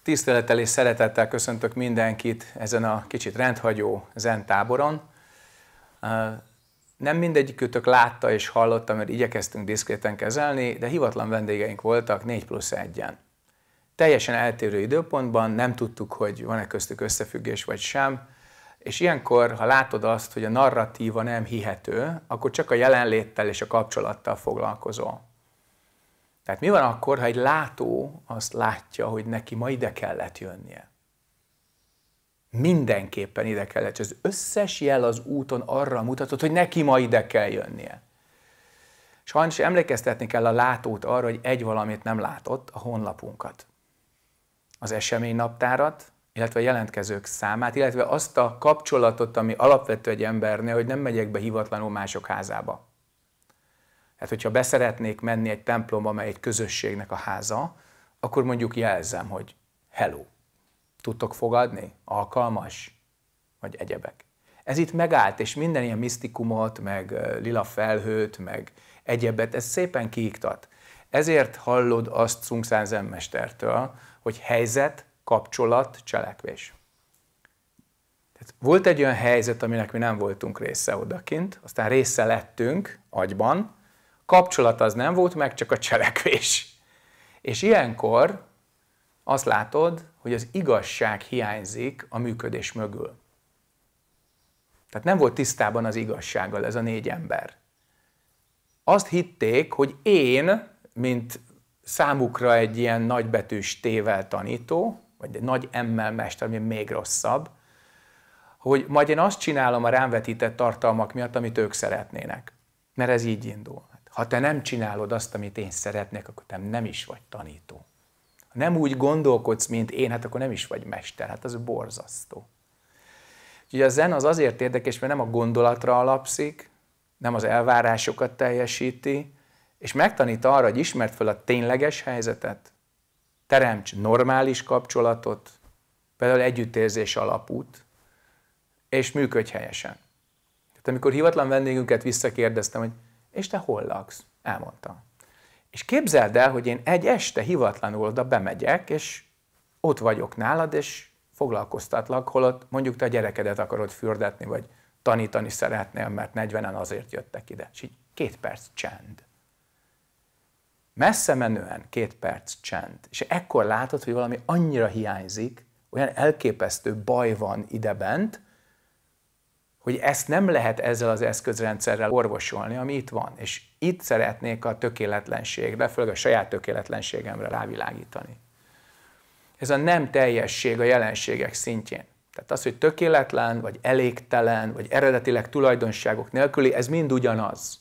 Tisztelettel és szeretettel köszöntök mindenkit ezen a kicsit rendhagyó zen táboron. Nem mindegyikőtök látta és hallotta, mert igyekeztünk diszkréten kezelni, de hivatlan vendégeink voltak 4+1-en. Teljesen eltérő időpontban, nem tudtuk, hogy van-e köztük összefüggés vagy sem, és ilyenkor, ha látod azt, hogy a narratíva nem hihető, akkor csak a jelenléttel és a kapcsolattal foglalkozol. Tehát mi van akkor, ha egy látó azt látja, hogy neki ma ide kellett jönnie? Mindenképpen ide kellett. Az összes jel az úton arra mutatott, hogy neki ma ide kell jönnie. Sajnos emlékeztetni kell a látót arra, hogy egy valamit nem látott, a honlapunkat. Az eseménynaptárat, illetve a jelentkezők számát, illetve azt a kapcsolatot, ami alapvető egy embernél, hogy nem megyek be hivatlanul mások házába. Hát, hogyha beszeretnék menni egy templomba, amely egy közösségnek a háza, akkor mondjuk jelzem, hogy hello. Tudtok fogadni? Alkalmas? Vagy egyebek. Ez itt megállt, és minden ilyen misztikumot, meg lila felhőt, meg egyebet, ez szépen kiiktat. Ezért hallod azt Sung San Zen mestertől, hogy helyzet, kapcsolat, cselekvés. Tehát volt egy olyan helyzet, aminek mi nem voltunk része odakint, aztán része lettünk agyban, kapcsolat az nem volt meg, csak a cselekvés. És ilyenkor azt látod, hogy az igazság hiányzik a működés mögül. Tehát nem volt tisztában az igazsággal ez a 4 ember. Azt hitték, hogy én, mint számukra egy ilyen nagybetűs T-vel tanító, vagy egy nagy M-mel mester, ami még rosszabb, hogy majd én azt csinálom a rám vetített tartalmak miatt, amit ők szeretnének. Mert ez így indul. Ha te nem csinálod azt, amit én szeretnék, akkor te nem is vagy tanító. Ha nem úgy gondolkodsz, mint én, hát akkor nem is vagy mester. Hát az borzasztó. Úgyhogy a zen az azért érdekes, mert nem a gondolatra alapszik, nem az elvárásokat teljesíti, és megtanít arra, hogy ismerd fel a tényleges helyzetet, teremts normális kapcsolatot, például együttérzés alapút, és működj helyesen. Tehát amikor hivatlan vendégünket visszakérdeztem, hogy és te hol laksz? Elmondta. És képzeld el, hogy én egy este hivatlanul oda bemegyek, és ott vagyok nálad, és foglalkoztatlak, holott mondjuk te a gyerekedet akarod fürdetni, vagy tanítani szeretnél, mert 40-en azért jöttek ide. És így 2 perc csend. Messze menően 2 perc csend. És ekkor látod, hogy valami annyira hiányzik, olyan elképesztő baj van idebent, hogy ezt nem lehet ezzel az eszközrendszerrel orvosolni, ami itt van. És itt szeretnék a tökéletlenségre, főleg a saját tökéletlenségemre rávilágítani. Ez a nem teljesség a jelenségek szintjén. Tehát az, hogy tökéletlen, vagy elégtelen, vagy eredetileg tulajdonságok nélküli, ez mind ugyanaz.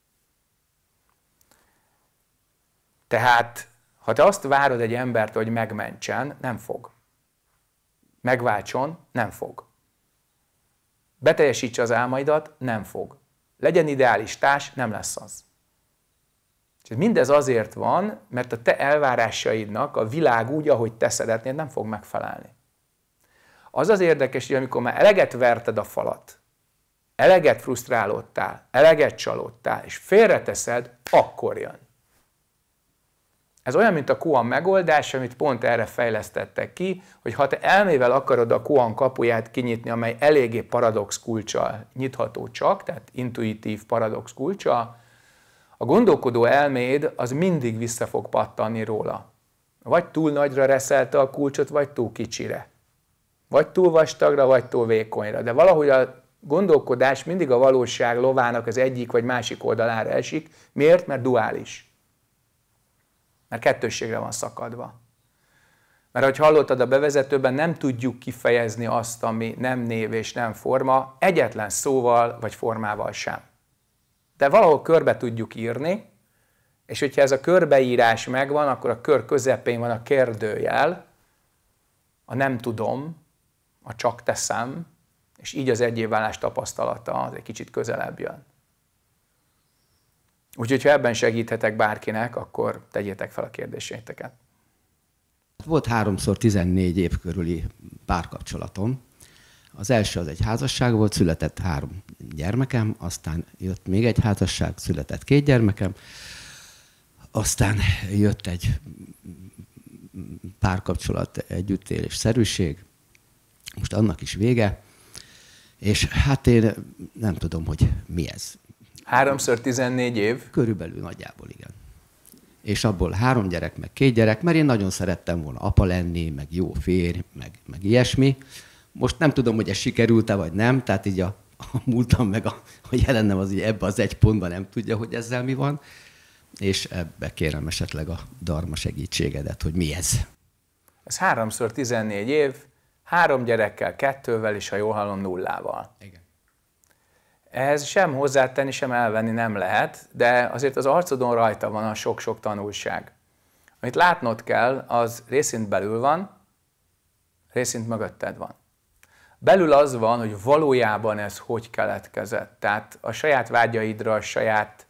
Tehát, ha te azt várod egy embert, hogy megmentsen, nem fog. Megváltson, nem fog. Beteljesítse az álmaidat, nem fog. Legyen ideális társ, nem lesz az. És mindez azért van, mert a te elvárásaidnak a világ úgy, ahogy te szeretnéd, nem fog megfelelni. Az az érdekes, hogy amikor már eleget verted a falat, eleget frusztrálódtál, eleget csalódtál, és félreteszed, akkor jön. Ez olyan, mint a koan megoldás, amit pont erre fejlesztettek ki, hogy ha te elmével akarod a koan kapuját kinyitni, amely eléggé paradox kulccsal nyitható csak, tehát intuitív paradox kulccsal, a gondolkodó elméd az mindig vissza fog pattanni róla. Vagy túl nagyra reszelte a kulcsot, vagy túl kicsire. Vagy túl vastagra, vagy túl vékonyra. De valahogy a gondolkodás mindig a valóság lovának az egyik vagy másik oldalára esik. Miért? Mert duális. Mert kettősségre van szakadva. Mert ahogy hallottad a bevezetőben, nem tudjuk kifejezni azt, ami nem név és nem forma, egyetlen szóval vagy formával sem. De valahol körbe tudjuk írni, és hogyha ez a körbeírás megvan, akkor a kör közepén van a kérdőjel, a nem tudom, a csak teszem, és így az egyévválás tapasztalata az egy kicsit közelebb jön. Úgyhogy, ha ebben segíthetek bárkinek, akkor tegyétek fel a kérdéseiteket. Volt 3x14 év körüli párkapcsolatom. Az első az egy házasság volt, született 3 gyermekem, aztán jött még egy házasság, született 2 gyermekem, aztán jött egy párkapcsolat, együttélés, szerűség. Most annak is vége, és hát én nem tudom, hogy mi ez. 3x14 év? Körülbelül nagyjából igen. És abból 3 gyerek, meg 2 gyerek, mert én nagyon szerettem volna apa lenni, meg jó férj, meg ilyesmi. Most nem tudom, hogy ez sikerült-e, vagy nem, tehát így a múltam meg a jelennem az így ebbe az egy pontban nem tudja, hogy ezzel mi van, és ebbe kérem esetleg a Dharma segítségedet, hogy mi ez. Ez 3x14 év, 3 gyerekkel, 2-vel, és ha jól hallom, 0-val. Igen. Ehhez sem hozzátenni, sem elvenni nem lehet, de azért az arcodon rajta van a sok-sok tanulság. Amit látnod kell, az részint belül van, részint mögötted van. Belül az van, hogy valójában ez hogy keletkezett. Tehát a saját vágyaidra, a saját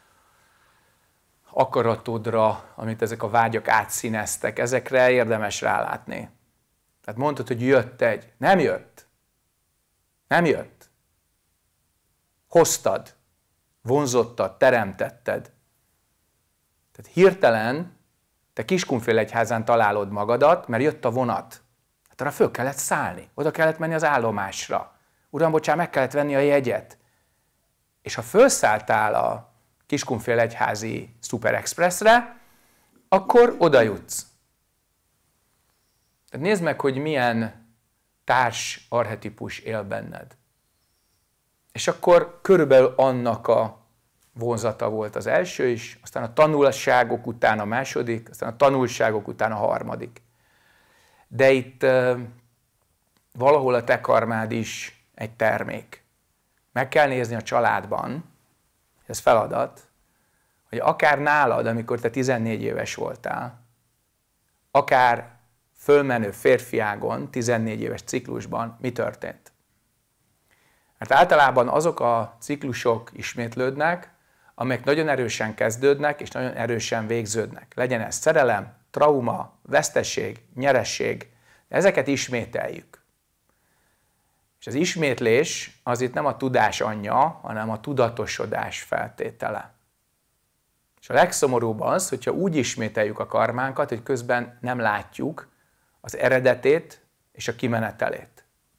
akaratodra, amit ezek a vágyak átszíneztek, ezekre érdemes rálátni. Tehát mondtad, hogy jött egy. Nem jött. Nem jött. Hoztad, vonzottad, teremtetted. Tehát hirtelen te Kiskunfélegyházán találod magadat, mert jött a vonat. Hát arra föl kellett szállni, oda kellett menni az állomásra. Uram, bocsánat, meg kellett venni a jegyet. És ha fölszálltál a Kiskunfélegyházi Super Expressre, akkor oda jutsz. Tehát nézd meg, hogy milyen társ archetipus él benned. És akkor körülbelül annak a vonzata volt az első is, aztán a tanulságok után a második, aztán a tanulságok után a harmadik. De itt valahol a te karmád is egy termék. Meg kell nézni a családban, ez feladat, hogy akár nálad, amikor te 14 éves voltál, akár fölmenő férfiágon, 14 éves ciklusban mi történt. Mert általában azok a ciklusok ismétlődnek, amelyek nagyon erősen kezdődnek, és nagyon erősen végződnek. Legyen ez szerelem, trauma, veszteség, nyeresség, ezeket ismételjük. És az ismétlés az itt nem a tudás anyja, hanem a tudatosodás feltétele. És a legszomorúbb az, hogyha úgy ismételjük a karmánkat, hogy közben nem látjuk az eredetét és a kimenetelét.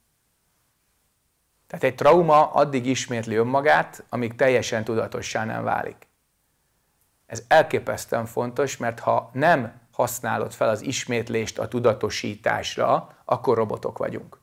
Tehát egy trauma addig ismétli önmagát, amíg teljesen tudatossá nem válik. Ez elképesztően fontos, mert ha nem használod fel az ismétlést a tudatosításra, akkor robotok vagyunk.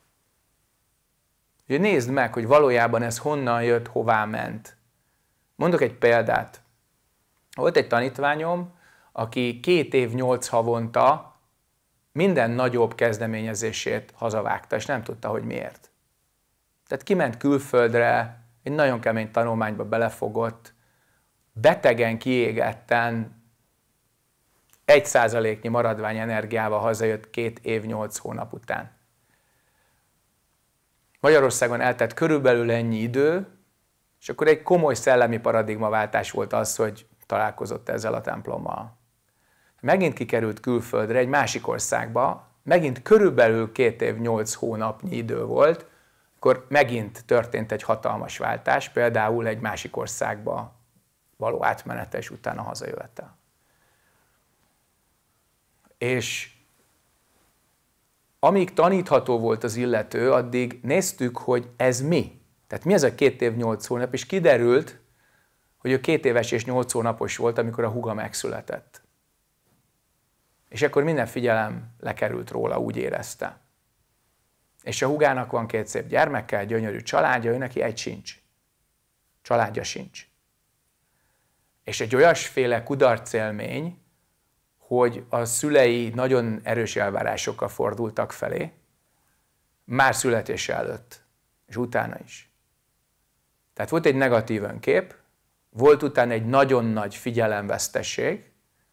Ugye nézd meg, hogy valójában ez honnan jött, hová ment. Mondok egy példát. Volt egy tanítványom, aki 2 év 8 havonta minden nagyobb kezdeményezését hazavágta, és nem tudta, hogy miért. Tehát kiment külföldre, egy nagyon kemény tanulmányba belefogott, betegen, kiégetten, 1%-nyi maradvány energiával hazajött 2 év 8 hónap után. Magyarországon eltett körülbelül ennyi idő, és akkor egy komoly szellemi paradigmaváltás volt az, hogy találkozott ezzel a templommal. Megint kikerült külföldre, egy másik országba, megint körülbelül 2 év 8 hónapnyi idő volt, akkor megint történt egy hatalmas váltás, például egy másik országba való átmenete, és utána hazajövetel. És amíg tanítható volt az illető, addig néztük, hogy ez mi. Tehát mi ez a 2 év 8 hónap, és kiderült, hogy ő 2 éves és 8 hónapos volt, amikor a húga megszületett. És akkor minden figyelem lekerült róla, úgy érezte. És a húgának van 2 szép gyermekkel, gyönyörű családja, ő neki egy sincs. Családja sincs. És egy olyasféle kudarcélmény, hogy a szülei nagyon erős elvárásokkal fordultak felé, már születése előtt, és utána is. Tehát volt egy negatív önkép, volt utána egy nagyon nagy figyelemvesztesség,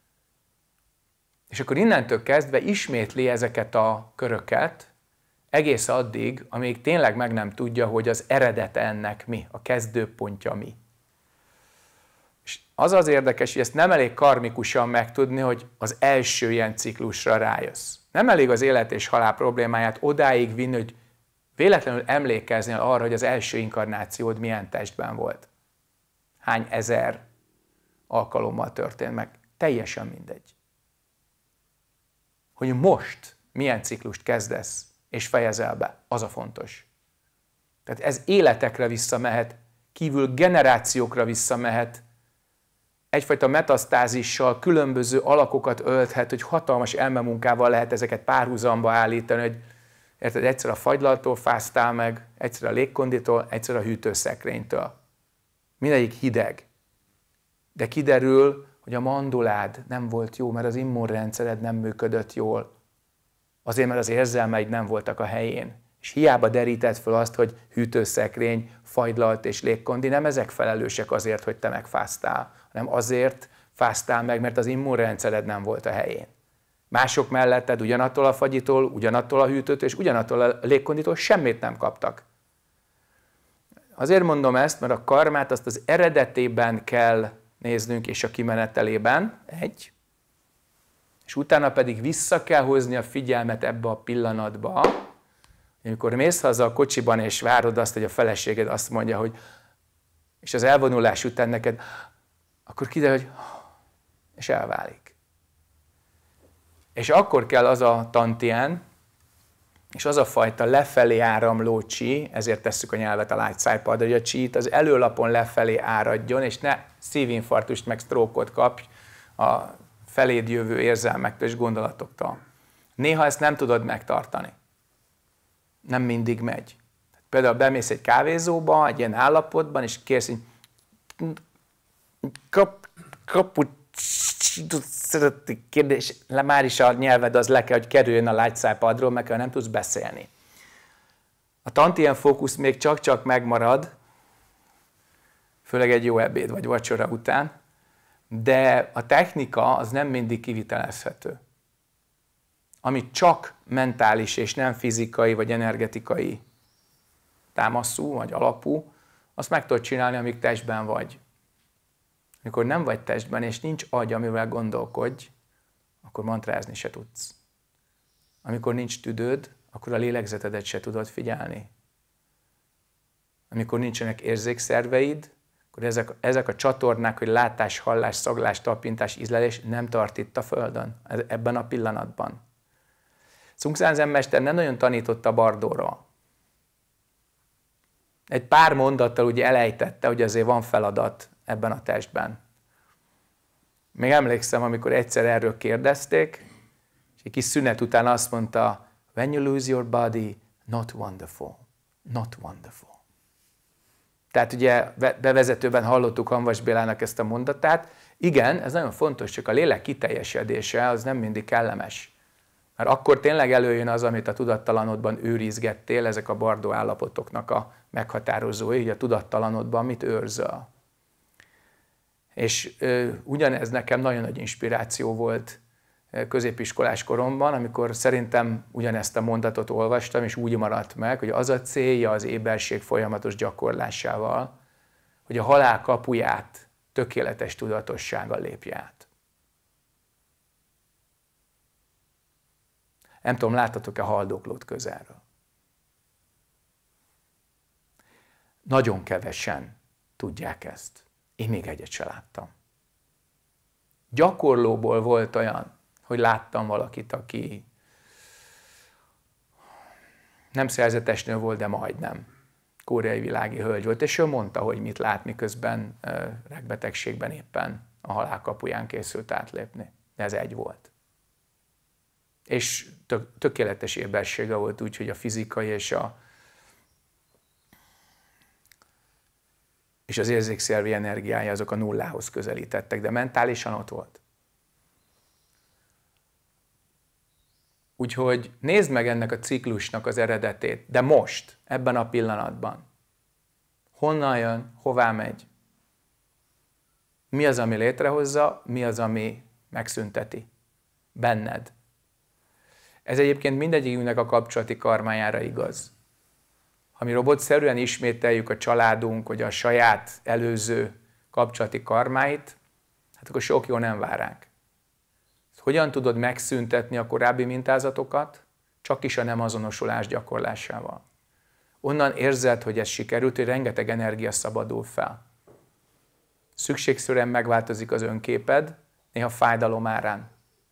és akkor innentől kezdve ismétli ezeket a köröket, egész addig, amíg tényleg meg nem tudja, hogy az eredete ennek mi, a kezdőpontja mi. És az az érdekes, hogy ezt nem elég karmikusan megtudni, hogy az első ilyen ciklusra rájössz. Nem elég az élet és halál problémáját odáig vinni, hogy véletlenül emlékeznél arra, hogy az első inkarnációd milyen testben volt. Hány ezer alkalommal történt meg. Teljesen mindegy. hogy most milyen ciklust kezdesz és fejezel be. Az a fontos. Tehát ez életekre visszamehet, kívül generációkra visszamehet, egyfajta metasztázissal különböző alakokat ölthet, hogy hatalmas elmemunkával lehet ezeket párhuzamba állítani, hogy érted, egyszer a fagylaltól fáztál meg, egyszer a légkonditól, egyszer a hűtőszekrénytől. Mindegyik hideg. De kiderül, hogy a mandulád nem volt jó, mert az immunrendszered nem működött jól. Azért, mert az érzelmeid nem voltak a helyén. És hiába derített fel azt, hogy hűtőszekrény, fagylalt és légkondi, nem ezek felelősek azért, hogy te megfáztál, hanem azért fáztál meg, mert az immunrendszered nem volt a helyén. Mások melletted ugyanattól a fagyitól, ugyanattól a hűtőtől és ugyanattól a légkonditól semmit nem kaptak. Azért mondom ezt, mert a karmát azt az eredetében kell néznünk, és a kimenetelében, és utána pedig vissza kell hozni a figyelmet ebbe a pillanatba, amikor mész haza a kocsiban, és várod azt, hogy a feleséged azt mondja, hogy és az elvonulás után neked, akkor kiderül, hogy és elválik. És akkor kell az a tantien, és az a fajta lefelé áramló csí, ezért tesszük a nyelvet a lágy szájpadra, hogy a csít az előlapon lefelé áradjon, és ne szívinfarktust meg sztrókot kapj a feléd jövő érzelmektől és gondolatoktól. Néha ezt nem tudod megtartani. Nem mindig megy. Például bemész egy kávézóba, egy ilyen állapotban, és kérsz, hogy cappuccino szeretnék kérni, és már is a nyelved az le kell, hogy kerüljön a lágyszájpadról, meg nem tudsz beszélni. A tantien fókusz még csak-csak megmarad, főleg egy jó ebéd vagy vacsora után, de a technika az nem mindig kivitelezhető. Ami csak mentális és nem fizikai vagy energetikai támaszú vagy alapú, azt meg tudod csinálni, amíg testben vagy. Amikor nem vagy testben, és nincs agy, amivel gondolkodj, akkor mantrázni se tudsz. Amikor nincs tüdőd, akkor a lélegzetedet se tudod figyelni. Amikor nincsenek érzékszerveid, akkor ezek a csatornák, hogy látás, hallás, szaglás, tapintás, ízlelés nem tart itt a Földön, ebben a pillanatban. Sungsan Zen mester nem nagyon tanította Bardóra. Egy pár mondattal ugye elejtette, hogy azért van feladat ebben a testben. Még emlékszem, amikor egyszer erről kérdezték, és egy kis szünet után azt mondta, when you lose your body, not wonderful, not wonderful. Tehát ugye bevezetőben hallottuk Hamvas Bélának ezt a mondatát. Igen, ez nagyon fontos, csak a lélek kiteljesedése az nem mindig kellemes. Mert akkor tényleg előjön az, amit a tudattalanodban őrizgettél, ezek a Bardó állapotoknak a meghatározói, hogy a tudattalanodban mit őrzöl. És ugyanez nekem nagyon nagy inspiráció volt középiskolás koromban, amikor szerintem ugyanezt a mondatot olvastam, és úgy maradt meg, hogy az a célja az éberség folyamatos gyakorlásával, hogy a halál kapuját tökéletes tudatossággal lépje át. Nem tudom, láttatok-e haldoklót közelről? Nagyon kevesen tudják ezt. Én még egyet se láttam. Gyakorlóból volt olyan, hogy láttam valakit, aki nem szerzetes nő volt, de majdnem. Koreai világi hölgy volt, és ő mondta, hogy mit lát, miközben regbetegségben éppen a halál kapuján készült átlépni. De ez egy volt. És tökéletes ébersége volt úgy, hogy a fizikai és az érzékszervi energiája azok a nullához közelítettek, de mentálisan ott volt. Úgyhogy nézd meg ennek a ciklusnak az eredetét, de most, ebben a pillanatban. Honnan jön, hová megy? Mi az, ami létrehozza, mi az, ami megszünteti? Benned. Ez egyébként mindegyikünknek a kapcsolati karmájára igaz. Ha mi robotszerűen ismételjük a családunk, vagy a saját előző kapcsolati karmáit, hát akkor sok jó nem vár ránk. Hogyan tudod megszüntetni a korábbi mintázatokat? Csak is a nem azonosulás gyakorlásával. Onnan érzed, hogy ez sikerült, hogy rengeteg energia szabadul fel. Szükségszerűen megváltozik az önképed, néha fájdalom árán.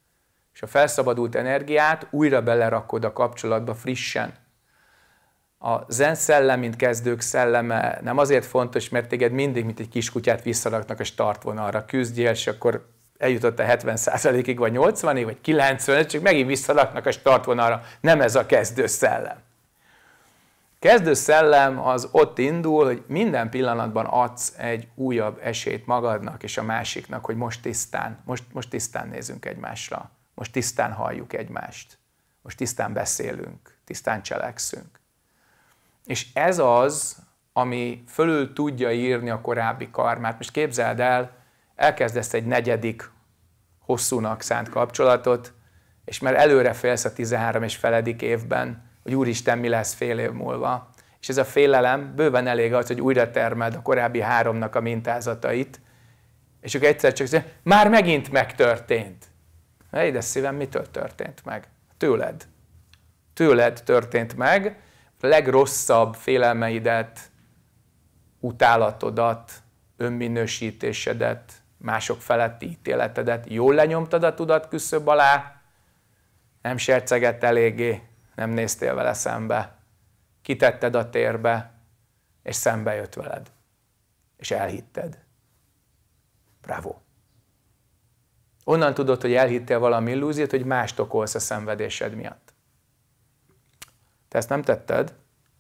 És a felszabadult energiát újra belerakod a kapcsolatba frissen. A zen szellem, mint kezdők szelleme nem azért fontos, mert téged mindig, mint egy kiskutyát visszaraknak a startvonalra. Küzdjél, és akkor eljutott a 70%-ig, vagy 80-ig, vagy 90-ig, csak megint visszaraknak a startvonalra. Nem ez a kezdő szellem. Kezdő szellem az ott indul, hogy minden pillanatban adsz egy újabb esélyt magadnak és a másiknak, hogy most tisztán nézünk egymásra. Most tisztán halljuk egymást. Most tisztán beszélünk, tisztán cselekszünk. És ez az, ami fölül tudja írni a korábbi karmát. Most képzeld el, elkezdesz egy 4. hosszúnak szánt kapcsolatot, és már előre félsz a 13 és feledik évben, hogy úristen, mi lesz fél év múlva. És ez a félelem bőven elég az, hogy újra termeld a korábbi 3-nak a mintázatait, és akkor egyszer csak mondja, már megint megtörtént. Édes szívem, mitől történt meg? Tőled. Tőled történt meg, a legrosszabb félelmeidet, utálatodat, önminősítésedet, mások feletti ítéletedet, jól lenyomtad a tudatküszöb alá, nem sercegett eléggé, nem néztél vele szembe, kitetted a térbe, és szembe jött veled, és elhitted. Bravo! Onnan tudod, hogy elhittél valami illúziót, hogy mást okolsz a szenvedésed miatt. Te ezt nem tetted,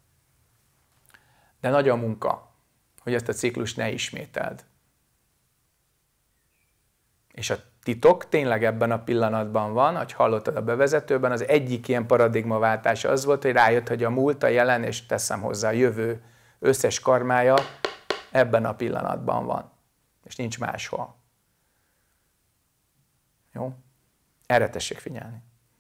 de nagy a munka, hogy ezt a ciklust ne ismételd. És a titok tényleg ebben a pillanatban van, hogy hallottad a bevezetőben, az egyik ilyen paradigmaváltás az volt, hogy rájött, hogy a múlt, a jelen, és teszem hozzá a jövő összes karmája ebben a pillanatban van. És nincs máshol. Jó? Erre tessék figyelni.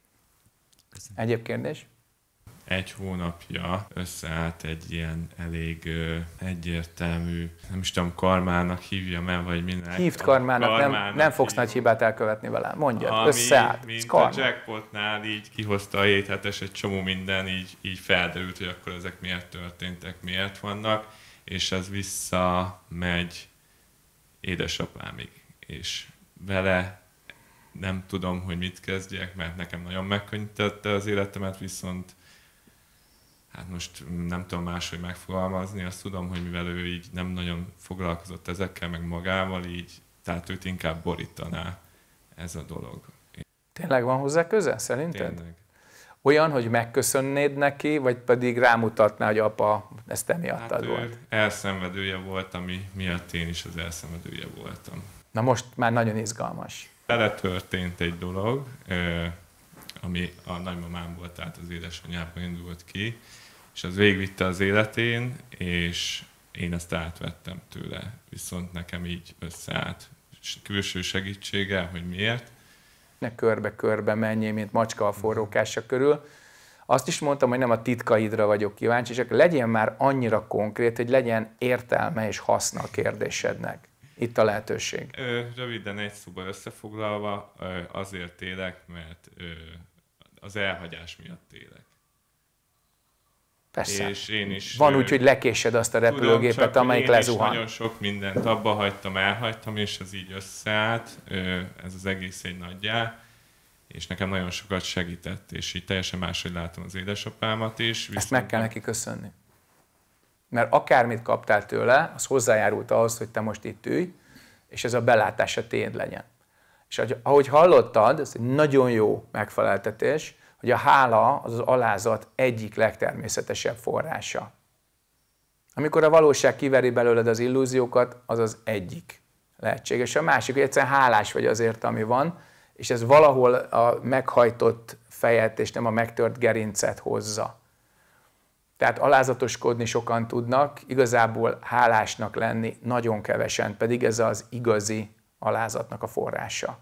Egyéb kérdés? 1 hónapja összeállt egy ilyen elég egyértelmű, nem is tudom, karmának hívjam el, vagy minek. Hívd karmának, nem fogsz nagy hibát elkövetni vele. Mondjad, összeállt. Mint a jackpotnál így kihozta a 7 hetes, egy csomó minden így felderült, hogy akkor ezek miért történtek, miért vannak, és ez visszamegy édesapámig. És vele nem tudom, hogy mit kezdjek, mert nekem nagyon megkönnyítette az életemet, viszont hát most nem tudom máshogy megfogalmazni, azt tudom, hogy mivel ő így nem nagyon foglalkozott ezekkel, meg magával, így, tehát őt inkább borítaná ez a dolog. Tényleg van hozzá köze, szerinted? Tényleg. Olyan, hogy megköszönnéd neki, vagy pedig rámutatná, hogy apa, ezt te miattad volt? Elszenvedője volt, ami miatt én is az elszenvedője voltam. Na most már nagyon izgalmas. Beletörtént egy dolog, ami a nagymamámból, tehát az édesanyjából indult ki, és az végigvitte az életén, és én ezt átvettem tőle. Viszont nekem így összeállt külső segítséggel, hogy miért. Ne körbe-körbe menjél, mint macska a forrókása körül. Azt is mondtam, hogy nem a titkaidra vagyok kíváncsi, csak legyen már annyira konkrét, hogy legyen értelme és haszna a kérdésednek. Itt a lehetőség. Röviden egy szóba összefoglalva, azért élek, mert az elhagyás miatt élek. Persze. És én is, van úgy, hogy lekésed azt a repülőgépet, tudom, amelyik én lezuhan. Nagyon sok mindent abba hagytam, elhagytam, és ez így összeállt. Ez az egész egy nagyjá. És nekem nagyon sokat segített, és így teljesen máshogy látom az édesapámat is. Ezt meg kell neki köszönni. Mert akármit kaptál tőle, az hozzájárult ahhoz, hogy te most itt ülj, és ez a belátása tiéd legyen. És ahogy hallottad, ez egy nagyon jó megfeleltetés, hogy a hála az alázat egyik legtermészetesebb forrása. Amikor a valóság kiveri belőled az illúziókat, az az egyik lehetséges. A másik, hogy egyszerűen hálás vagy azért, ami van, és ez valahol a meghajtott fejet és nem a megtört gerincet hozza. Tehát alázatoskodni sokan tudnak, igazából hálásnak lenni nagyon kevesen, pedig ez az igazi alázatnak a forrása.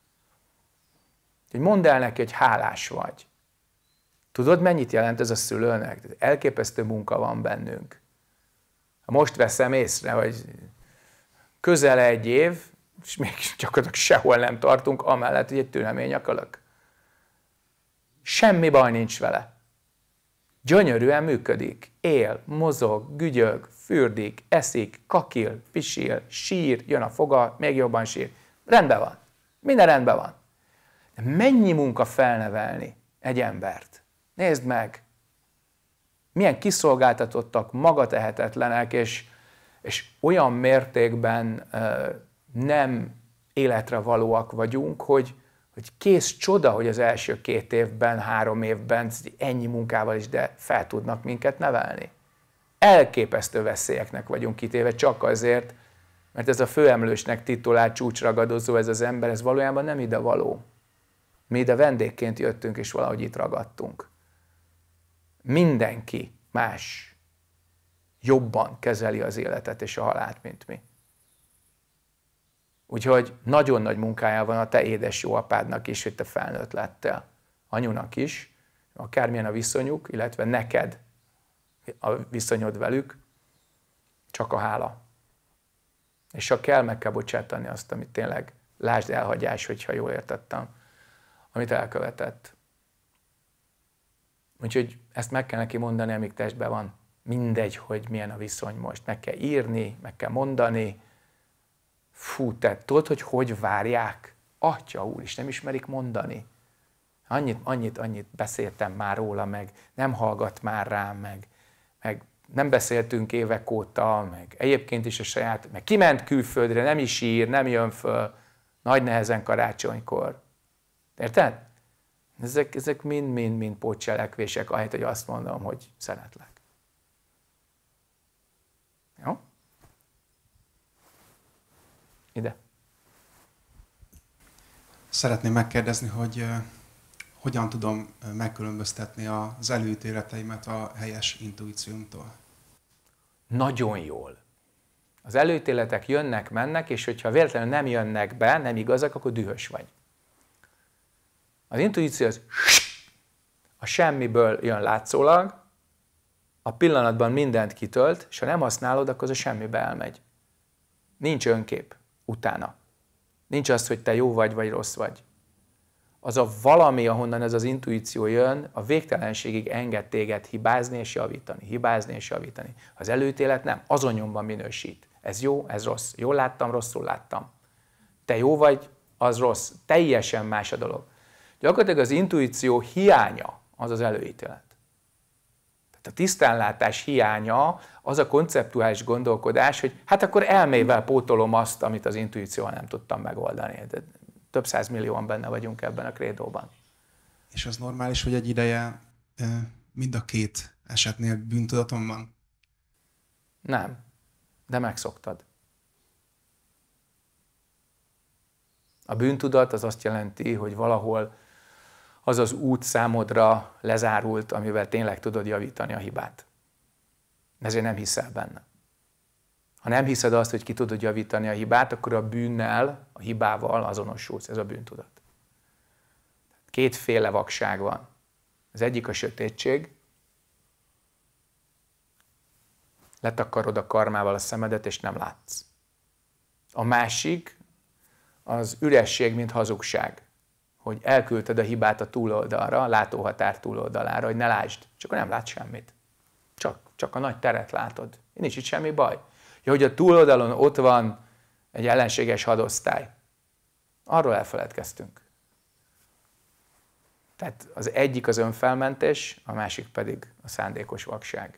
Mondd el neki, hogy hálás vagy. Tudod, mennyit jelent ez a szülőnek? Elképesztő munka van bennünk. Most veszem észre, hogy közel 1 év, és még gyakorlatilag sehol nem tartunk, amellett, hogy egy tüneményakalak. Semmi baj nincs vele. Gyönyörűen működik, él, mozog, gügyög, fürdik, eszik, kakil, pisil, sír, jön a foga, még jobban sír. Rendben van. Minden rendben van. De mennyi munka felnevelni egy embert? Nézd meg! Milyen kiszolgáltatottak, magatehetetlenek, és olyan mértékben nem életre valóak vagyunk, hogy kész csoda, hogy az első 2 évben, 3 évben ennyi munkával is, de fel tudnak minket nevelni. Elképesztő veszélyeknek vagyunk kitéve csak azért, mert ez a főemlősnek titulált csúcsragadozó, ez az ember, ez valójában nem ide való. Mi ide vendégként jöttünk, és valahogy itt ragadtunk. Mindenki más jobban kezeli az életet és a halált, mint mi. Úgyhogy nagyon nagy munkája van a te édes jó apádnak is, hogy te felnőtt lettél. Anyunak is, akármilyen a viszonyuk, illetve neked a viszonyod velük, csak a hála. És ha kell, meg kell bocsátani azt, amit tényleg, lásd elhagyás, hogyha jól értettem, amit elkövetett. Úgyhogy ezt meg kell neki mondani, amíg testben van. Mindegy, hogy milyen a viszony most. Meg kell írni, meg kell mondani. Fú, te tudod, hogy várják? Atya úr, és nem ismerik mondani. Annyit beszéltem már róla, meg nem hallgat már rám, meg nem beszéltünk évek óta, meg egyébként is a saját, meg kiment külföldre, nem is ír, nem jön föl, nagy nehezen karácsonykor. Érted? Ezek mind pótcselekvések, ahelyett, hogy azt mondom, hogy szeretlek. Jó? Ide. Szeretném megkérdezni, hogy hogyan tudom megkülönböztetni az előítéleteimet a helyes intuíciómtól? Nagyon jól. Az előítéletek jönnek, mennek, és hogyha véletlenül nem jönnek be, nem igazak, akkor dühös vagy. Az intuíció az a semmiből jön látszólag, a pillanatban mindent kitölt, és ha nem használod, akkor az a semmibe elmegy. Nincs önkép utána. Nincs az, hogy te jó vagy rossz vagy. Az a valami, ahonnan ez az intuíció jön, a végtelenségig enged téged hibázni és javítani. Hibázni és javítani. Az előítélet nem, azon nyomban minősít. Ez jó, ez rossz. Jól láttam, rosszul láttam. Te jó vagy, az rossz. Teljesen más a dolog. Gyakorlatilag az intuíció hiánya az az előítélet. Tehát a tisztánlátás hiánya az a konceptuális gondolkodás, hogy hát akkor elmével pótolom azt, amit az intuícióval nem tudtam megoldani. De több 100 millióan benne vagyunk ebben a krédóban. És az normális, hogy egy ideje mind a 2 esetnél bűntudatom van? Nem, de megszoktad. A bűntudat az azt jelenti, hogy valahol az az út számodra lezárult, amivel tényleg tudod javítani a hibát. Ezért nem hiszel benne. Ha nem hiszed azt, hogy ki tudod javítani a hibát, akkor a bűnnel, a hibával azonosulsz. Ez a bűntudat. 2 vakság van. Az egyik a sötétség. Letakarod a karmával a szemedet, és nem látsz. A másik az üresség, mint hazugság. Hogy elküldted a hibát a túloldalra, a látóhatár túloldalára, hogy ne lásd, csak nem látsz semmit. Csak a nagy teret látod. Nincs itt semmi baj. Ja, hogy a túloldalon ott van egy ellenséges hadosztály. Arról elfeledkeztünk. Tehát az egyik az önfelmentés, a másik pedig a szándékos vakság.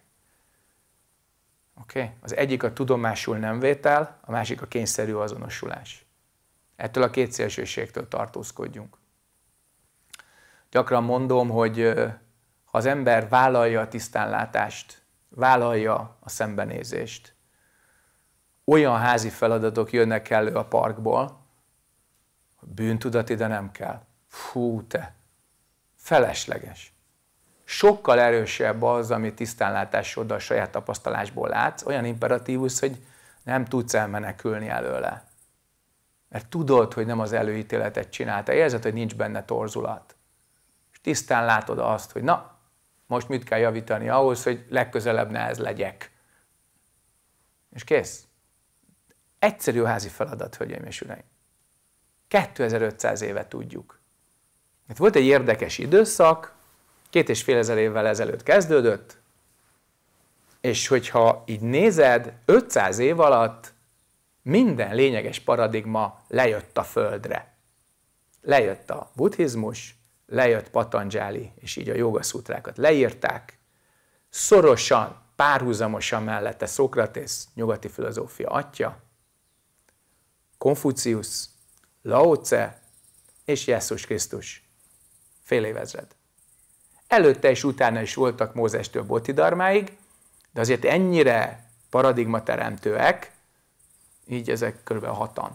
Oké? Az egyik a tudomásul nem vétel, a másik a kényszerű azonosulás. Ettől a 2 szélsőségtől tartózkodjunk. Gyakran mondom, hogy ha az ember vállalja a tisztánlátást, vállalja a szembenézést, olyan házi feladatok jönnek elő a parkból, hogy bűntudat ide nem kell. Fú, te! Felesleges. Sokkal erősebb az, amit tisztánlátásoddal, saját tapasztalásból látsz, olyan imperatívus, hogy nem tudsz elmenekülni előle. Mert tudod, hogy nem az előítéletet csinálta, érzed, hogy nincs benne torzulat. És tisztán látod azt, hogy na, most mit kell javítani ahhoz, hogy legközelebb ne ez legyek. És kész. Egyszerű házi feladat, hölgyeim és uraim. 2500 éve tudjuk. Itt volt egy érdekes időszak, 2500 évvel ezelőtt kezdődött, és hogyha így nézed, 500 év alatt minden lényeges paradigma lejött a földre. Lejött a buddhizmus, lejött Patanjali, és így a jogaszútrákat leírták. Szorosan, párhuzamosan mellette Szokratész, nyugati filozófia atya, Konfuciusz, Lao Tse és Jézus Krisztus. Fél évezred. Előtte és utána is voltak Mózestől Bodhidharmáig, de azért ennyire paradigmateremtőek, így ezek kb. 6-an.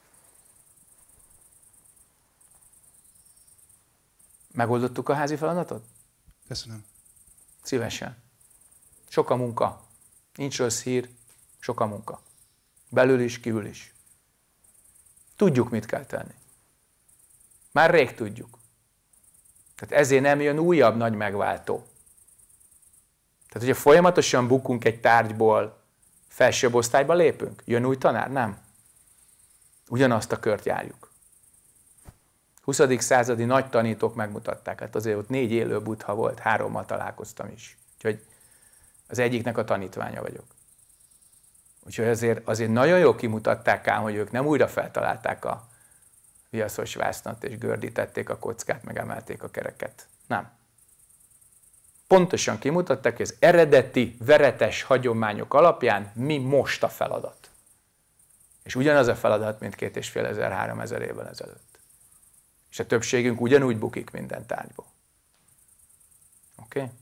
Megoldottuk a házi feladatot? Köszönöm. Szívesen. Sok a munka. Nincs rossz hír, sok a munka. Belül is, kívül is. Tudjuk, mit kell tenni. Már rég tudjuk. Tehát ezért nem jön újabb nagy megváltó. Tehát, hogyha folyamatosan bukunk egy tárgyból, felsőbb osztályba lépünk, jön új tanár? Nem. Ugyanazt a kört járjuk. 20. századi nagy tanítók megmutatták. Hát azért ott 4 élő buddha volt, 3-mal találkoztam is. Úgyhogy az egyiknek a tanítványa vagyok. Úgyhogy azért nagyon jól kimutatták ám, hogy ők nem újra feltalálták a viaszos vásznat, és gördítették a kockát, meg emelték a kereket. Nem. Pontosan kimutatták, hogy az eredeti, veretes hagyományok alapján mi most a feladat. És ugyanaz a feladat, mint 2500-3000 évvel ezelőtt. És a többségünk ugyanúgy bukik minden tárgyból. Oké? Okay?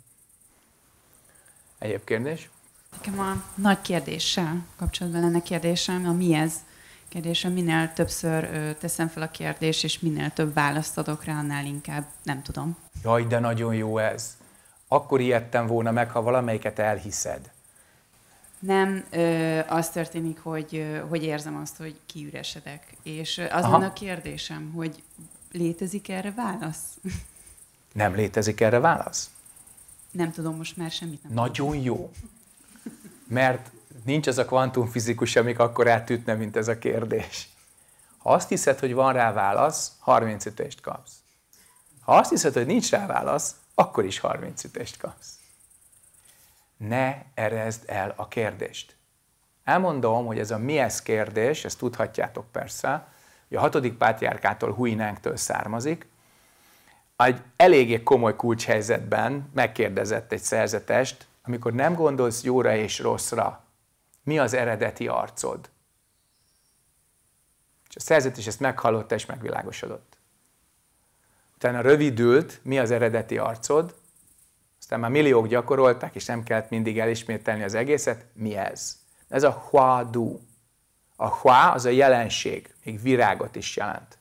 Egyéb kérdés? Nekem a nagy kérdéssel kapcsolatban lenne kérdésem, a mi ez kérdésem, minél többször teszem fel a kérdést, és minél több választ adok rá, annál inkább nem tudom. Jaj, de nagyon jó ez. Akkor ijedtem volna meg, ha valamelyiket elhiszed. Nem, az történik, hogy érzem azt, hogy kiüresedek. És az lenne a kérdésem, hogy létezik erre válasz? Nem létezik erre válasz? Nem tudom, most már semmit nem Nagyon tudom. jó. Mert nincs az a kvantumfizikus, amik akkor átütne, mint ez a kérdés. Ha azt hiszed, hogy van rá válasz, 30 ütést kapsz. Ha azt hiszed, hogy nincs rá válasz, akkor is 30 ütést kapsz. Ne erezd el a kérdést. Elmondom, hogy ez a mi ez kérdés, ezt tudhatjátok persze, hogy a 6. pátriárkától, Huinengtől származik. Egy eléggé komoly kulcshelyzetben megkérdezett egy szerzetest, amikor nem gondolsz jóra és rosszra, mi az eredeti arcod? És a szerzetes ezt meghallotta és megvilágosodott. Utána rövidült, mi az eredeti arcod, aztán már milliók gyakorolták, és nem kellett mindig elismételni az egészet, mi ez? Ez a hua du. A hua az a jelenség, még virágot is jelent.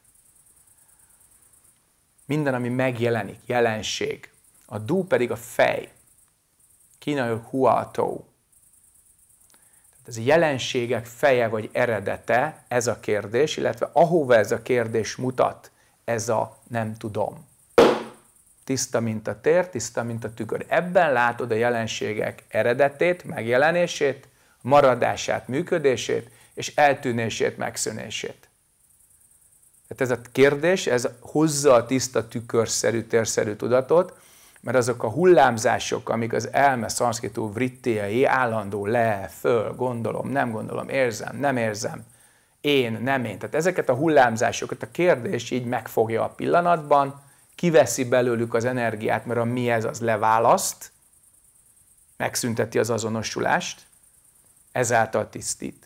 Minden, ami megjelenik, jelenség. A du pedig a fej. Kínai hua tou. Ez a jelenségek feje vagy eredete, ez a kérdés, illetve ahova ez a kérdés mutat, ez a nem tudom. Tiszta, mint a tér, tiszta, mint a tükör. Ebben látod a jelenségek eredetét, megjelenését, maradását, működését, és eltűnését, megszűnését. Tehát ez a kérdés, ez hozza a tiszta tükörszerű, térszerű tudatot, mert azok a hullámzások, amik az elme szanszkritú vrittiai állandó le, föl, gondolom, nem gondolom, érzem, nem érzem, én, nem én. Tehát ezeket a hullámzásokat a kérdés így megfogja a pillanatban, kiveszi belőlük az energiát, mert a mi ez az leválaszt, megszünteti az azonosulást, ezáltal tisztít.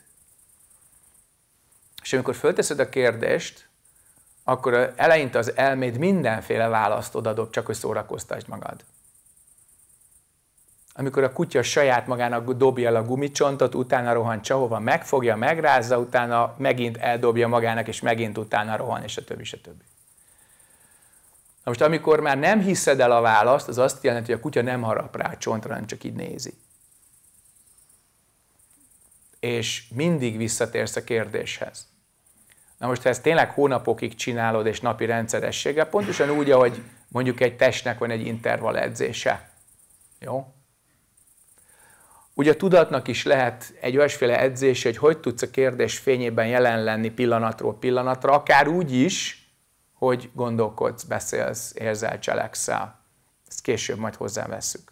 És amikor fölteszed a kérdést, akkor eleinte az elméd mindenféle választ odadob, csak hogy szórakoztasd magad. Amikor a kutya saját magának dobja el a gumicsontot, utána rohan csehova, megfogja, megrázza, utána megint eldobja magának, és megint utána rohan, és a többi, és a többi. Na most, amikor már nem hiszed el a választ, az azt jelenti, hogy a kutya nem harap rá a csontra, hanem csak így nézi. És mindig visszatérsz a kérdéshez. Na most, ha ezt tényleg hónapokig csinálod, és napi rendszerességgel, pontosan úgy, ahogy mondjuk egy testnek van egy intervall edzése. Jó? Ugye a tudatnak is lehet egy olyasféle edzése, hogy tudsz a kérdés fényében jelen lenni pillanatról pillanatra, akár úgy is, hogy gondolkodsz, beszélsz, érzel, cselekszel. Ezt később majd hozzávesszük.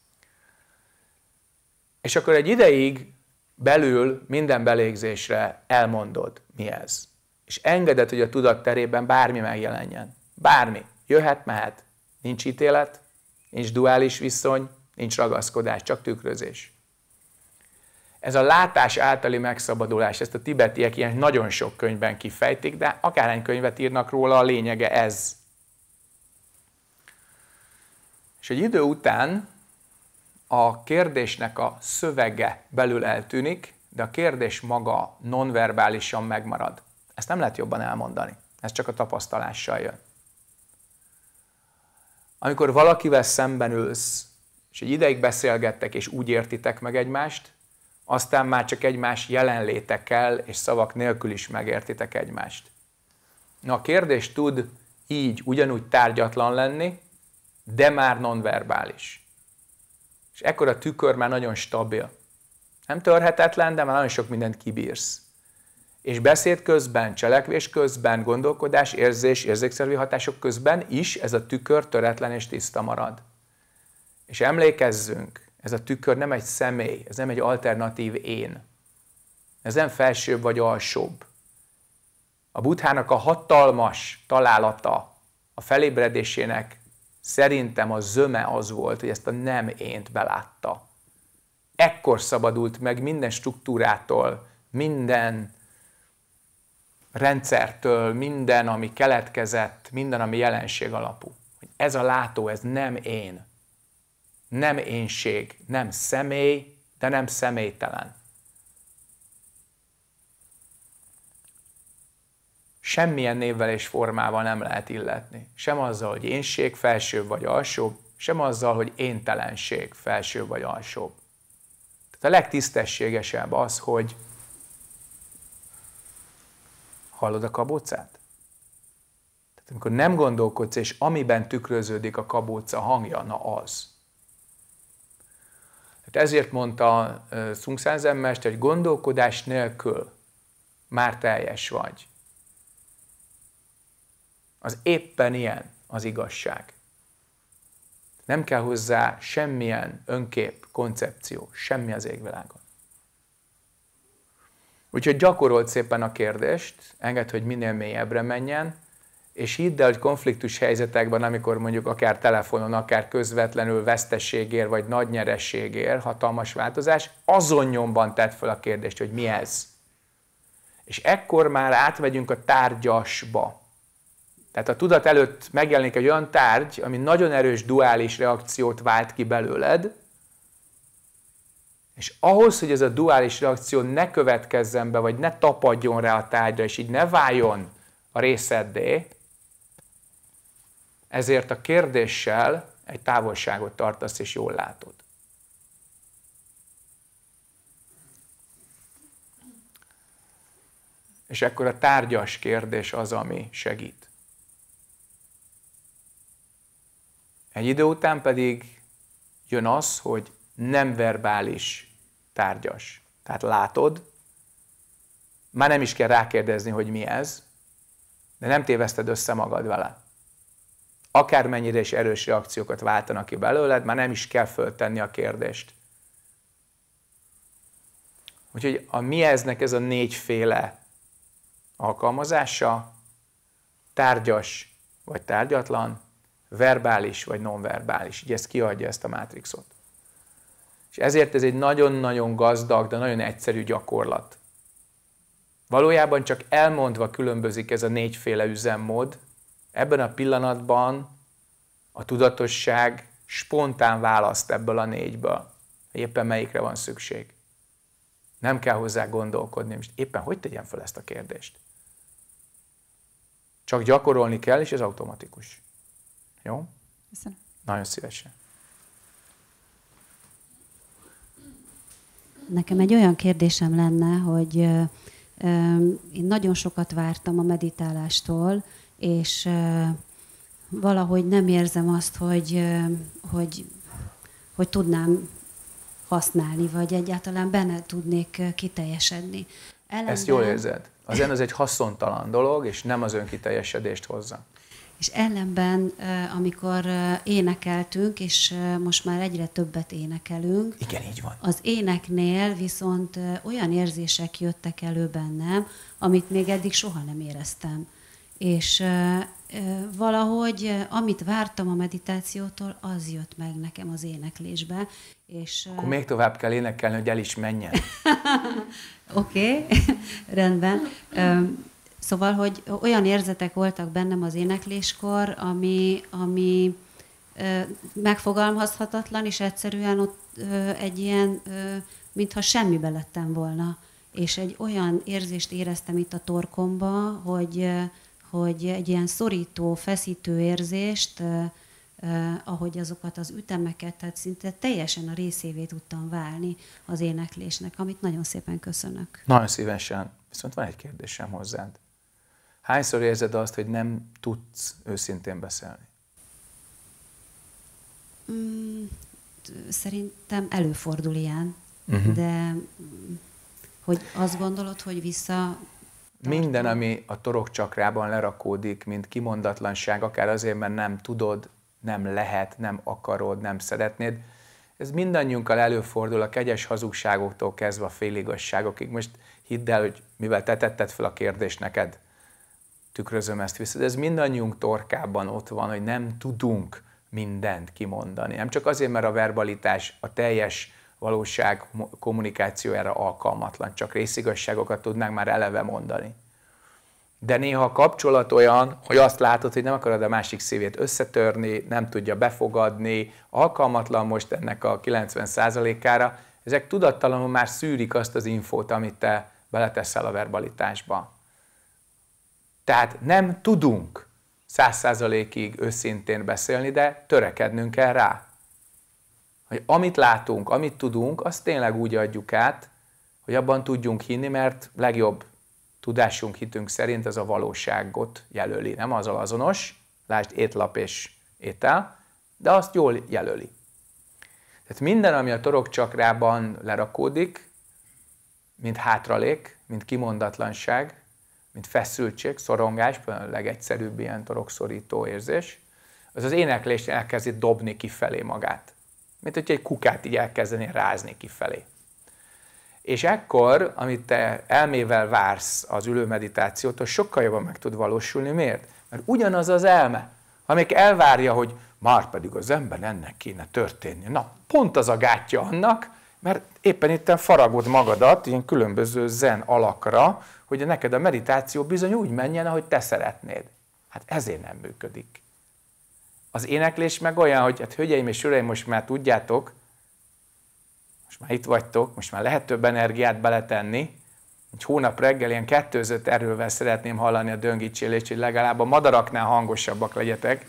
És akkor egy ideig belül minden belégzésre elmondod, mi ez. és engeded, hogy a tudat terében bármi megjelenjen. Bármi. Jöhet, mehet. Nincs ítélet, nincs duális viszony, nincs ragaszkodás, csak tükrözés. Ez a látás általi megszabadulás, ezt a tibetiek ilyen nagyon sok könyvben kifejtik, de akárhány könyvet írnak róla, a lényege ez. És egy idő után a kérdésnek a szövege belül eltűnik, de a kérdés maga nonverbálisan megmarad. Ezt nem lehet jobban elmondani. Ez csak a tapasztalással jön. Amikor valakivel szemben ülsz, és egy ideig beszélgettek, és úgy értitek meg egymást, aztán már csak egymás jelenlétekkel és szavak nélkül is megértitek egymást. Na, a kérdés tud így ugyanúgy tárgyatlan lenni, de már nonverbális. És ekkor a tükör már nagyon stabil. Nem törhetetlen, de már nagyon sok mindent kibírsz. És beszéd közben, cselekvés közben, gondolkodás, érzés, érzékszervi hatások közben is ez a tükör töretlen és tiszta marad. És emlékezzünk, ez a tükör nem egy személy, ez nem egy alternatív én. Ez nem felsőbb vagy alsóbb. A Buddhának a hatalmas találata a felébredésének szerintem a zöme az volt, hogy ezt a nem ént belátta. Ekkor szabadult meg minden struktúrától, minden rendszertől, minden, ami keletkezett, minden, ami jelenség alapú. Ez a látó, ez nem én. Nem énség, nem személy, de nem személytelen. Semmilyen névvel és formával nem lehet illetni. Sem azzal, hogy énség, felsőbb vagy alsóbb, sem azzal, hogy éntelenség, felsőbb vagy alsóbb. Tehát a legtisztességesebb az, hogy hallod a kabócát? Tehát amikor nem gondolkodsz, és amiben tükröződik a kabóca hangja, na az. Tehát ezért mondta Sun San Zen mester, hogy gondolkodás nélkül már teljes vagy. Az éppen ilyen az igazság. Nem kell hozzá semmilyen önkép, koncepció, semmi az égvilágon. Úgyhogy gyakorold szépen a kérdést, engedd, hogy minél mélyebbre menjen, és hidd el, hogy konfliktus helyzetekben, amikor mondjuk akár telefonon, akár közvetlenül veszteségér, vagy nagy nyerességér, hatalmas változás, azon nyomban tedd fel a kérdést, hogy mi ez. És ekkor már átmegyünk a tárgyasba. Tehát a tudat előtt megjelenik egy olyan tárgy, ami nagyon erős duális reakciót vált ki belőled, és ahhoz, hogy ez a duális reakció ne következzen be, vagy ne tapadjon rá a tárgyra, és így ne váljon a részeddé, ezért a kérdéssel egy távolságot tartasz, és jól látod. És ekkor a tárgyas kérdés az, ami segít. Egy idő után pedig jön az, hogy nem verbális tárgyas. Tehát látod, már nem is kell rákérdezni, hogy mi ez, de nem téveszted össze magad vele. Akármennyire is erős reakciókat váltanak ki belőled, már nem is kell föltenni a kérdést. Úgyhogy a mi eznek ez a négyféle alkalmazása, tárgyas vagy tárgyatlan, verbális vagy nonverbális. Így ez kiadja ezt a mátrixot. És ezért ez egy nagyon-nagyon gazdag, de nagyon egyszerű gyakorlat. Valójában csak elmondva különbözik ez a négyféle üzemmód. Ebben a pillanatban a tudatosság spontán választ ebből a négyből. Éppen melyikre van szükség. Nem kell hozzá gondolkodni, most éppen hogy tegyem fel ezt a kérdést. Csak gyakorolni kell, és ez automatikus. Jó? Köszönöm. Nagyon szívesen. Nekem egy olyan kérdésem lenne, hogy én nagyon sokat vártam a meditálástól, és valahogy nem érzem azt, hogy tudnám használni, vagy egyáltalán benne tudnék kiteljesedni. Ezt jól érzed. Az zen az egy haszontalan dolog, és nem az önkiteljesedést hozza. És ellenben, amikor énekeltünk, és most már egyre többet énekelünk, Igen, így van. az éneknél viszont olyan érzések jöttek elő bennem, amit még eddig soha nem éreztem. És valahogy, amit vártam a meditációtól, az jött meg nekem az éneklésbe. És, Akkor még tovább kell énekelni, hogy el is menjen. Oké, rendben. Szóval, hogy olyan érzetek voltak bennem az énekléskor, ami megfogalmazhatatlan, és egyszerűen ott egy ilyen, mintha semmibe lettem volna. És egy olyan érzést éreztem itt a torkomba, hogy egy ilyen szorító, feszítő érzést, ahogy azokat az ütemeket, tehát szinte teljesen a részévé tudtam válni az éneklésnek, amit nagyon szépen köszönök. Nagyon szívesen. Viszont van egy kérdésem hozzád. Hányszor érzed azt, hogy nem tudsz őszintén beszélni? Szerintem előfordul ilyen, de hogy azt gondolod, hogy vissza... Minden, ami a torokcsakrában lerakódik, mint kimondatlanság, akár azért, mert nem tudod, nem lehet, nem akarod, nem szeretnéd, ez mindannyiunkkal előfordul a kegyes hazugságoktól kezdve a féligasságokig. Most hidd el, hogy mivel te tetted fel a kérdést neked, tükrözöm ezt vissza, de ez mindannyiunk torkában ott van, hogy nem tudunk mindent kimondani. Nem csak azért, mert a verbalitás a teljes valóság kommunikációjára alkalmatlan, csak részigazságokat tudnánk már eleve mondani. De néha a kapcsolat olyan, hogy azt látod, hogy nem akarod a másik szívét összetörni, nem tudja befogadni, alkalmatlan most ennek a 90%-ára, ezek tudattalanul már szűrik azt az infót, amit te beleteszel a verbalitásba. Tehát nem tudunk 100%-ig őszintén beszélni, de törekednünk kell rá. Hogy amit látunk, amit tudunk, azt tényleg úgy adjuk át, hogy abban tudjunk hinni, mert legjobb tudásunk, hitünk szerint ez a valóságot jelöli. Nem azzal azonos, lásd étlap és étel, de azt jól jelöli. Tehát minden, ami a torokcsakrában lerakódik, mint hátralék, mint kimondatlanság, mint feszültség, szorongás, például a legegyszerűbb ilyen torokszorító érzés, az az éneklésnél elkezdi dobni kifelé magát. Mint hogy egy kukát így elkezdeni rázni kifelé. És ekkor, amit te elmével vársz az ülő meditációtól, sokkal jobban meg tud valósulni. Miért? Mert ugyanaz az elme, amelyik elvárja, hogy már pedig az ember ennek kéne történni. Na, pont az a gátja annak, mert éppen itten faragod magadat ilyen különböző zen alakra, hogy neked a meditáció bizony úgy menjen, ahogy te szeretnéd. Hát ezért nem működik. Az éneklés meg olyan, hogy hát hölgyeim és uraim, most már tudjátok, most már itt vagytok, most már lehet több energiát beletenni, egy hónap reggel ilyen kettőzött erővel szeretném hallani a döngítsélést, hogy legalább a madaraknál hangosabbak legyetek.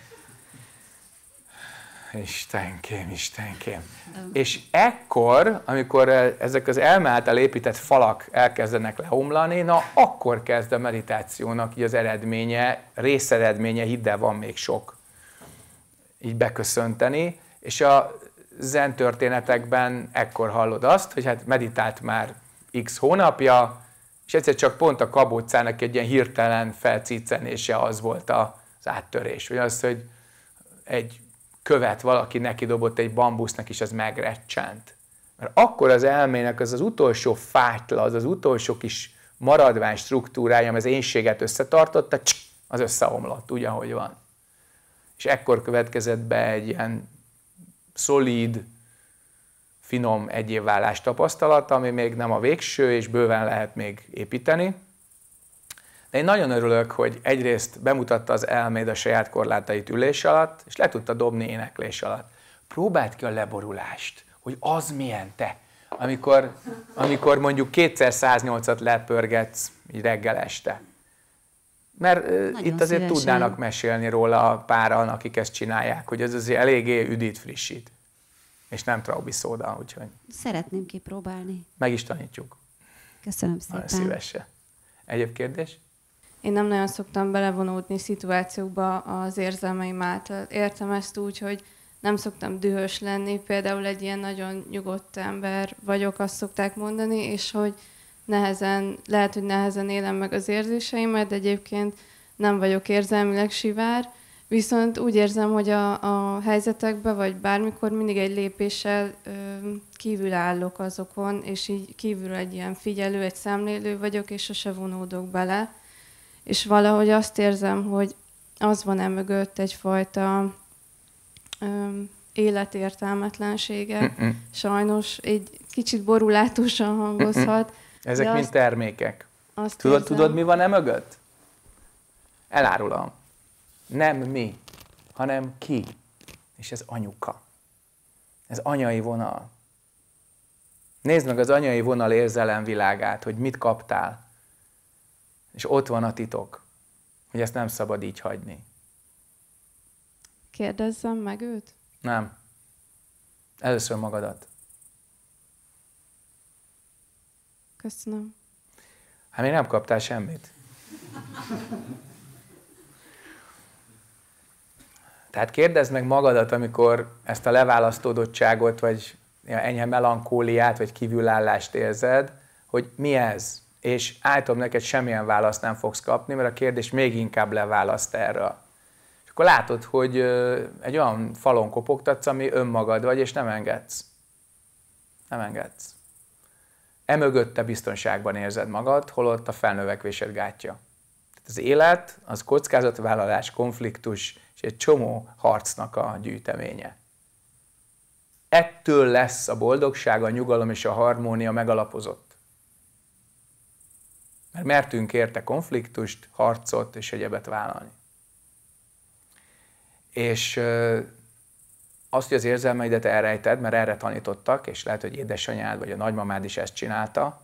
Istenkém, Istenkém. És ekkor, amikor ezek az elme által épített falak elkezdenek leomlani, na akkor kezd a meditációnak így az eredménye, részeredménye, hidd el, van még sok, így beköszönteni, és a zen történetekben ekkor hallod azt, hogy hát meditált már x hónapja, és egyszer csak pont a kabócának egy ilyen hirtelen felcícenése az volt az áttörés. Vagy az, hogy egy követ valaki neki dobott egy bambusznak, és az megrecsent. Mert akkor az elmének az utolsó fátyla, az utolsó kis maradvány struktúrája, az énséget összetartotta, az összeomlott, úgy, ahogy van. És ekkor következett be egy ilyen szolíd, finom egyévválás tapasztalata, ami még nem a végső, és bőven lehet még építeni. De én nagyon örülök, hogy egyrészt bemutatta az elméd a saját korlátait ülés alatt, és le tudta dobni éneklés alatt. Próbáld ki a leborulást, hogy az milyen te. Amikor mondjuk 2x108-at lepörgetsz így reggel este. Mert nagyon itt azért szívesen tudnának mesélni róla páran, akik ezt csinálják, hogy ez azért eléggé üdít, frissít. És nem traubiszóda, úgyhogy... Szeretném kipróbálni. Meg is tanítjuk. Köszönöm szépen. Nagyon szívesen. Egyéb kérdés? Én nem nagyon szoktam belevonódni szituációkba az érzelmeim által. Értem ezt úgy, hogy nem szoktam dühös lenni, például egy ilyen nagyon nyugodt ember vagyok, azt szokták mondani, és hogy lehet, hogy nehezen élem meg az érzéseimet, de egyébként nem vagyok érzelmileg sivár, viszont úgy érzem, hogy a helyzetekben, vagy bármikor mindig egy lépéssel kívül állok azokon, és így kívül egy ilyen figyelő, egy szemlélő vagyok, és sose vonódok bele. És valahogy azt érzem, hogy az van emögött egyfajta életértelmetlensége. Sajnos egy kicsit borulátósan hangozhat. Ezek mind termékek. Tudod, tudod, mi van mögött? Elárulom. Nem mi, hanem ki. És ez anyuka. Ez anyai vonal. Nézd meg az anyai vonal érzelemvilágát, hogy mit kaptál. És ott van a titok, hogy ezt nem szabad így hagyni. Kérdezzem meg őt? Nem. Először magadat. Köszönöm. Hát még nem kaptál semmit. Tehát kérdezd meg magadat, amikor ezt a leválasztódottságot, vagy enyhe melankóliát, vagy kívülállást érzed, hogy mi ez? És állítom neked, semmilyen választ nem fogsz kapni, mert a kérdés még inkább leválaszt erről. És akkor látod, hogy egy olyan falon kopogtatsz, ami önmagad vagy, és nem engedsz. Nem engedsz. Emögött biztonságban érzed magad, holott a felnövekvésed gátja. Az élet, az kockázatvállalás, konfliktus, és egy csomó harcnak a gyűjteménye. Ettől lesz a boldogság, a nyugalom és a harmónia megalapozott. Mert mertünk érte konfliktust, harcot és egyebet vállalni. És azt, hogy az érzelmeidet elrejted, mert erre tanítottak, és lehet, hogy édesanyád vagy a nagymamád is ezt csinálta,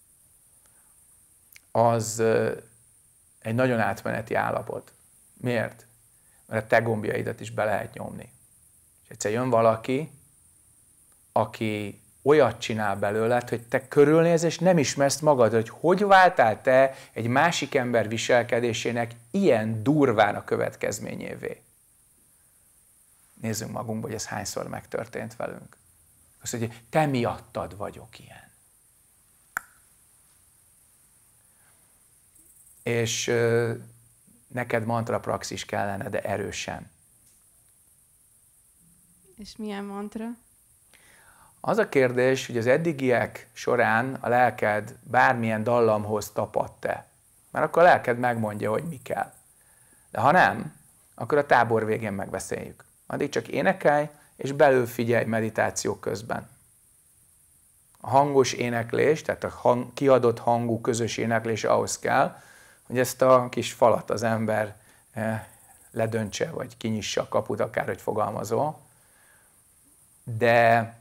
az egy nagyon átmeneti állapot. Miért? Mert a te gombjaidat is be lehet nyomni. És egyszer jön valaki, aki olyat csinál belőled, hogy te körülnéz, és nem ismersz magad, hogy váltál te egy másik ember viselkedésének ilyen durván a következményévé. Nézzünk magunkba, hogy ez hányszor megtörtént velünk. Azt mondja, hogy te miattad vagyok ilyen. És neked mantra praxis kellene, de erősen. És milyen mantra? Az a kérdés, hogy az eddigiek során a lelked bármilyen dallamhoz tapadt-e. Mert akkor a lelked megmondja, hogy mi kell. De ha nem, akkor a tábor végén megbeszéljük. Addig csak énekelj, és belül figyelj meditáció közben. A hangos éneklés, tehát a kiadott hangú közös éneklés ahhoz kell, hogy ezt a kis falat az ember ledöntse, vagy kinyissa a kaput, akárhogy fogalmazol. De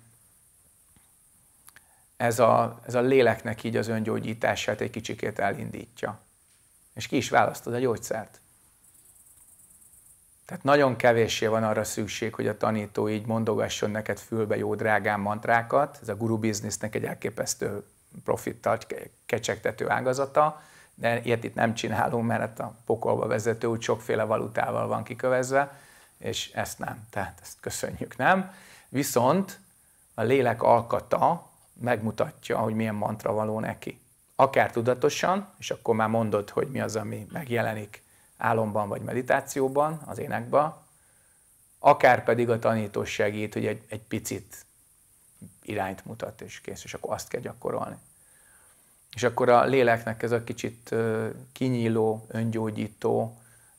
ez a léleknek így az öngyógyítását egy kicsikét elindítja. És ki is választod a gyógyszert. Tehát nagyon kevéssé van arra szükség, hogy a tanító így mondogasson neked fülbe jó drágán mantrákat. Ez a guru biznisznek egy elképesztő profittal kecsegtető ágazata, de ilyet itt nem csinálunk, mert a pokolba vezető út sokféle valutával van kikövezve, és ezt nem. Tehát ezt köszönjük, nem? Viszont a lélek alkata megmutatja, hogy milyen mantra való neki. Akár tudatosan, és akkor már mondod, hogy mi az, ami megjelenik álomban vagy meditációban, az énekben, akár pedig a tanító segít, hogy egy picit irányt mutat, és kész, és akkor azt kell gyakorolni. És akkor a léleknek ez a kicsit kinyíló, öngyógyító,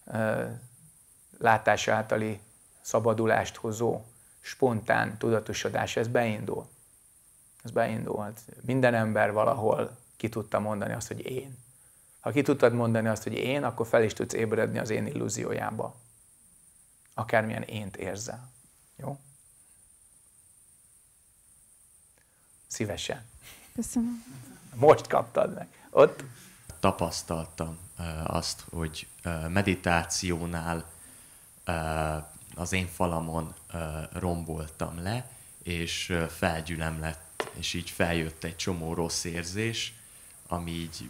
látás általi szabadulást hozó, spontán tudatosodás, ez beindul. Ez beindult. Minden ember valahol ki tudta mondani azt, hogy én. Ha ki tudtad mondani azt, hogy én, akkor fel is tudsz ébredni az én illúziójába. Akármilyen ént érzel. Jó? Szívesen. Köszönöm. Most kaptad meg. Ott? Tapasztaltam azt, hogy meditációnál az én falamon romboltam le, és felgyülem lett, és így feljött egy csomó rossz érzés, ami így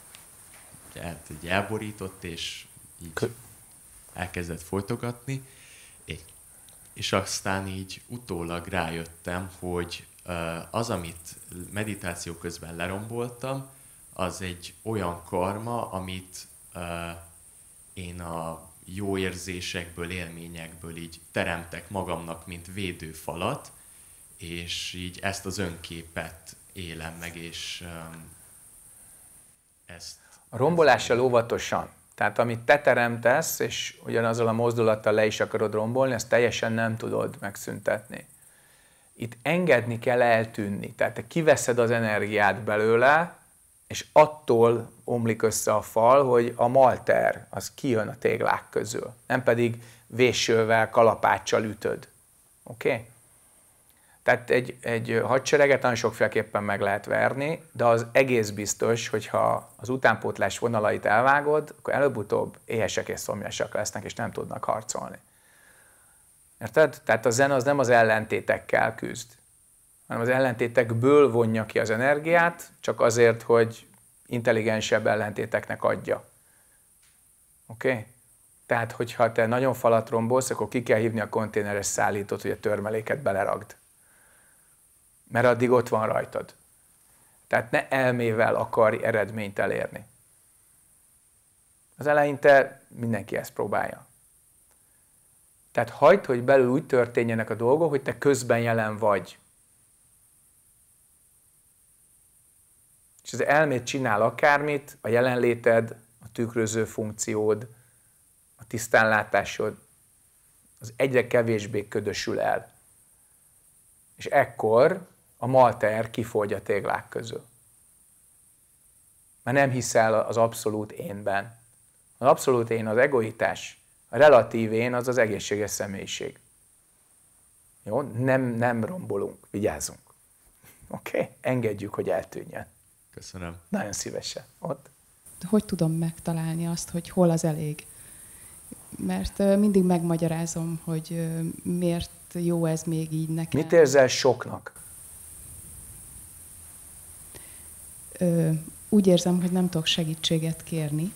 elborított, és így elkezdett folytogatni, és aztán így utólag rájöttem, hogy az, amit meditáció közben leromboltam, az egy olyan karma, amit én a jó érzésekből, élményekből így teremtek magamnak, mint védőfalat, és így ezt az önképet élem meg, és ezt... A rombolással óvatosan. Tehát amit te teremtesz, és ugyanazzal a mozdulattal le is akarod rombolni, ezt teljesen nem tudod megszüntetni. Itt engedni kell eltűnni. Tehát te kiveszed az energiát belőle, és attól omlik össze a fal, hogy a malter az kijön a téglák közül. Nem pedig véssővel, kalapáccsal ütöd. Oké? Okay? Tehát egy hadsereget nagyon sokféleképpen meg lehet verni, de az egész biztos, hogyha az utánpótlás vonalait elvágod, akkor előbb-utóbb éhesek és szomjasak lesznek, és nem tudnak harcolni. Érted? Tehát a zen az nem az ellentétekkel küzd, hanem az ellentétekből vonja ki az energiát, csak azért, hogy intelligensebb ellentéteknek adja. Oké? Okay? Tehát, hogyha te nagyon falat rombolsz, akkor ki kell hívni a konténeres szállítót, hogy a törmeléket beleragd. Mert addig ott van rajtad. Tehát ne elmével akarj eredményt elérni. Az eleinte mindenki ezt próbálja. Tehát hagyd, hogy belül úgy történjenek a dolgok, hogy te közben jelen vagy. És az elmét csinál akármit, a jelenléted, a tükröző funkciód, a tisztánlátásod, az egyre kevésbé ködösül el. És ekkor a malter kifogy a téglák közül. Mert nem hiszel az abszolút énben. Az abszolút én az egoitás, a relatív én az az egészséges személyiség. Jó? Nem rombolunk, vigyázzunk. Oké? Okay? Engedjük, hogy eltűnjön. Köszönöm. Nagyon szívesen. Ott. Hogy tudom megtalálni azt, hogy hol az elég? Mert mindig megmagyarázom, hogy miért jó ez még így nekem. Mit érzel soknak? Úgy érzem, hogy nem tudok segítséget kérni,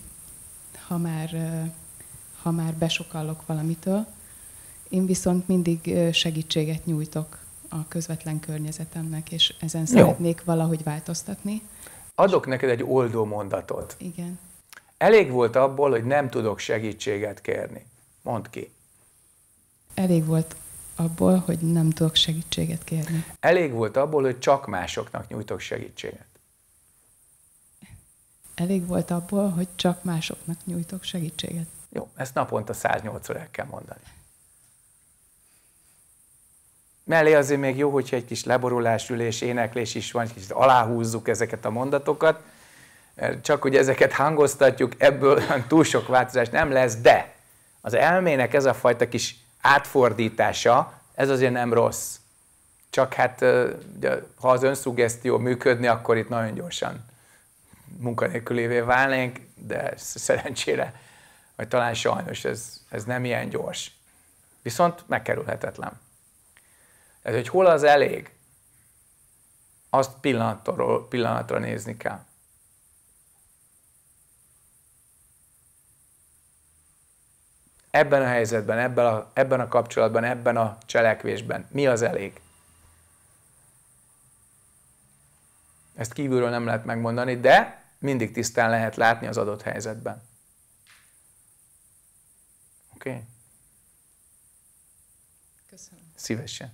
ha már besokallok valamitől. Én viszont mindig segítséget nyújtok a közvetlen környezetemnek, és ezen szeretnék valahogy változtatni. Adok neked egy oldó mondatot. Igen. Elég volt abból, hogy nem tudok segítséget kérni. Mondd ki. Elég volt abból, hogy nem tudok segítséget kérni. Elég volt abból, hogy csak másoknak nyújtok segítséget. Elég volt abból, hogy csak másoknak nyújtok segítséget. Jó, ezt naponta 108-szor el kell mondani. Mellé azért még jó, hogyha egy kis leborulás, ülés, éneklés is van, kicsit aláhúzzuk ezeket a mondatokat, csak hogy ezeket hangoztatjuk, ebből túl sok változás nem lesz, de az elmének ez a fajta kis átfordítása, ez azért nem rossz. Csak hát, ha az önszuggesztió működni, akkor itt nagyon gyorsan munkanélkülévé válnénk, de szerencsére, vagy talán sajnos ez nem ilyen gyors. Viszont megkerülhetetlen. Tehát, hogy hol az elég, azt pillanatra nézni kell. Ebben a helyzetben, ebben a kapcsolatban, ebben a cselekvésben mi az elég? Ezt kívülről nem lehet megmondani, de mindig tisztán lehet látni az adott helyzetben. Oké? Okay? Köszönöm. Szívesen.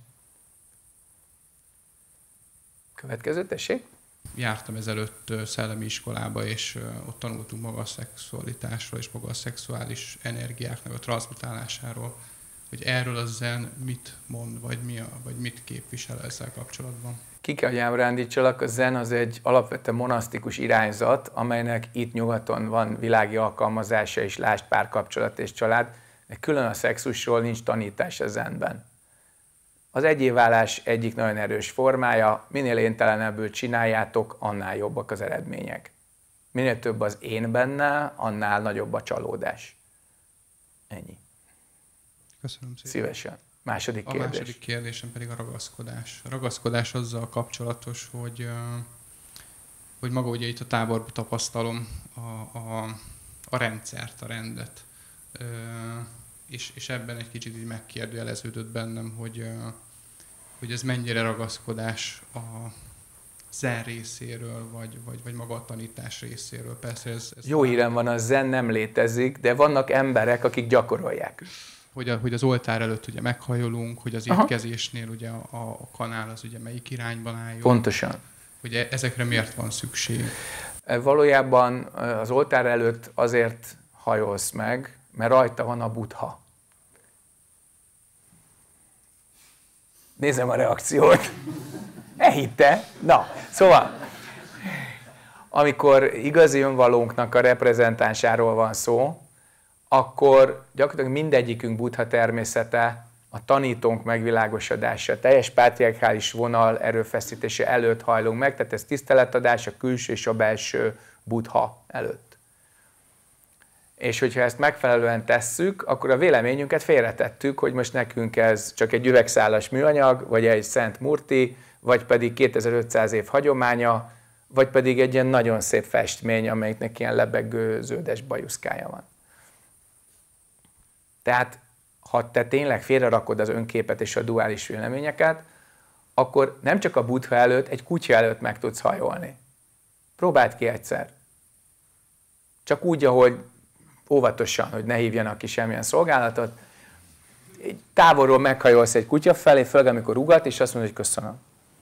Következő, tessék. Jártam ezelőtt szellemi iskolába, és ott tanultunk maga a szexualitásról, és maga a szexuális energiáknak a transzmutálásáról, hogy erről a zen mit mond, vagy mit képvisel ezzel kapcsolatban. Ki kell, hogy ábrándítsalak, a zen az egy alapvetően monasztikus irányzat, amelynek itt nyugaton van világi alkalmazása, és lásd párkapcsolat és család, de külön a szexusról nincs tanítás a zenben. Az egyéválás egyik nagyon erős formája, minél éntelenebbül csináljátok, annál jobbak az eredmények. Minél több az én benne, annál nagyobb a csalódás. Ennyi. Köszönöm szépen. Szívesen. Második kérdés. A második kérdésem pedig a ragaszkodás. A ragaszkodás azzal kapcsolatos, hogy maga ugye itt a táborban tapasztalom a rendszert, a rendet. És ebben egy kicsit így megkérdőjeleződött bennem, hogy ez mennyire ragaszkodás zen részéről, vagy maga a tanítás részéről. Persze ez Jó hírem van, a zen nem létezik, de vannak emberek, akik gyakorolják. Hogy az oltár előtt ugye meghajolunk, hogy az étkezésnél ugye a kanál az ugye melyik irányban álljon. Pontosan. Hogy ezekre miért van szükség? Valójában az oltár előtt azért hajolsz meg, mert rajta van a Buddha. Nézem a reakciót. Elhitte? Na, szóval, amikor igazi önvalónknak a reprezentánsáról van szó, akkor gyakorlatilag mindegyikünk Buddha természete, a tanítónk megvilágosodása, teljes pátriarchális vonal erőfeszítése előtt hajlunk meg, tehát ez tiszteletadás a külső és a belső Buddha előtt. És hogyha ezt megfelelően tesszük, akkor a véleményünket félretettük, hogy most nekünk ez csak egy üvegszálas műanyag, vagy egy Szent Murti, vagy pedig 2500 év hagyománya, vagy pedig egy ilyen nagyon szép festmény, amelyiknek ilyen lebegő zöldes bajuszkája van. Tehát, ha te tényleg félrerakod az önképet és a duális véleményeket, akkor nem csak a Buddha előtt, egy kutya előtt meg tudsz hajolni. Próbáld ki egyszer. Csak úgy, ahogy óvatosan, hogy ne hívjanak ki semmilyen szolgálatot. Távolról meghajolsz egy kutya felé, főleg amikor ugat, és azt mondod, hogy köszönöm.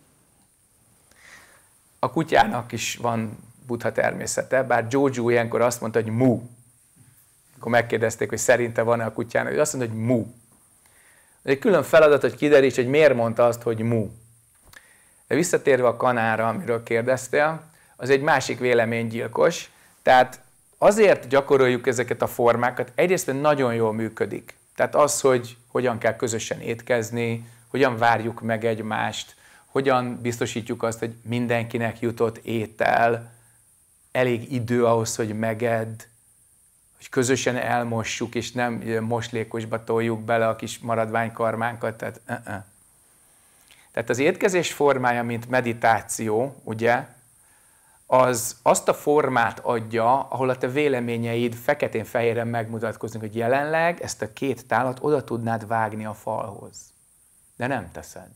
A kutyának is van Buddha természete, bár Jojo ilyenkor azt mondta, hogy mu. Akkor megkérdezték, hogy szerinte van-e a kutyának, hogy azt mondta, hogy mu. Ez egy külön feladat, hogy kideríts, hogy miért mondta azt, hogy mu. De visszatérve a kanára, amiről kérdeztél, az egy másik véleménygyilkos, tehát azért gyakoroljuk ezeket a formákat, egyrészt nagyon jól működik. Tehát az, hogy hogyan kell közösen étkezni, hogyan várjuk meg egymást, hogyan biztosítjuk azt, hogy mindenkinek jutott étel, elég idő ahhoz, hogy megedd, hogy közösen elmossuk, és nem moslékosba toljuk bele a kis maradványkarmánkat. Tehát az étkezés formája, mint meditáció, ugye, az azt a formát adja, ahol a te véleményeid feketén-fehéren megmutatkoznak, hogy jelenleg ezt a két tálat oda tudnád vágni a falhoz. De nem teszed.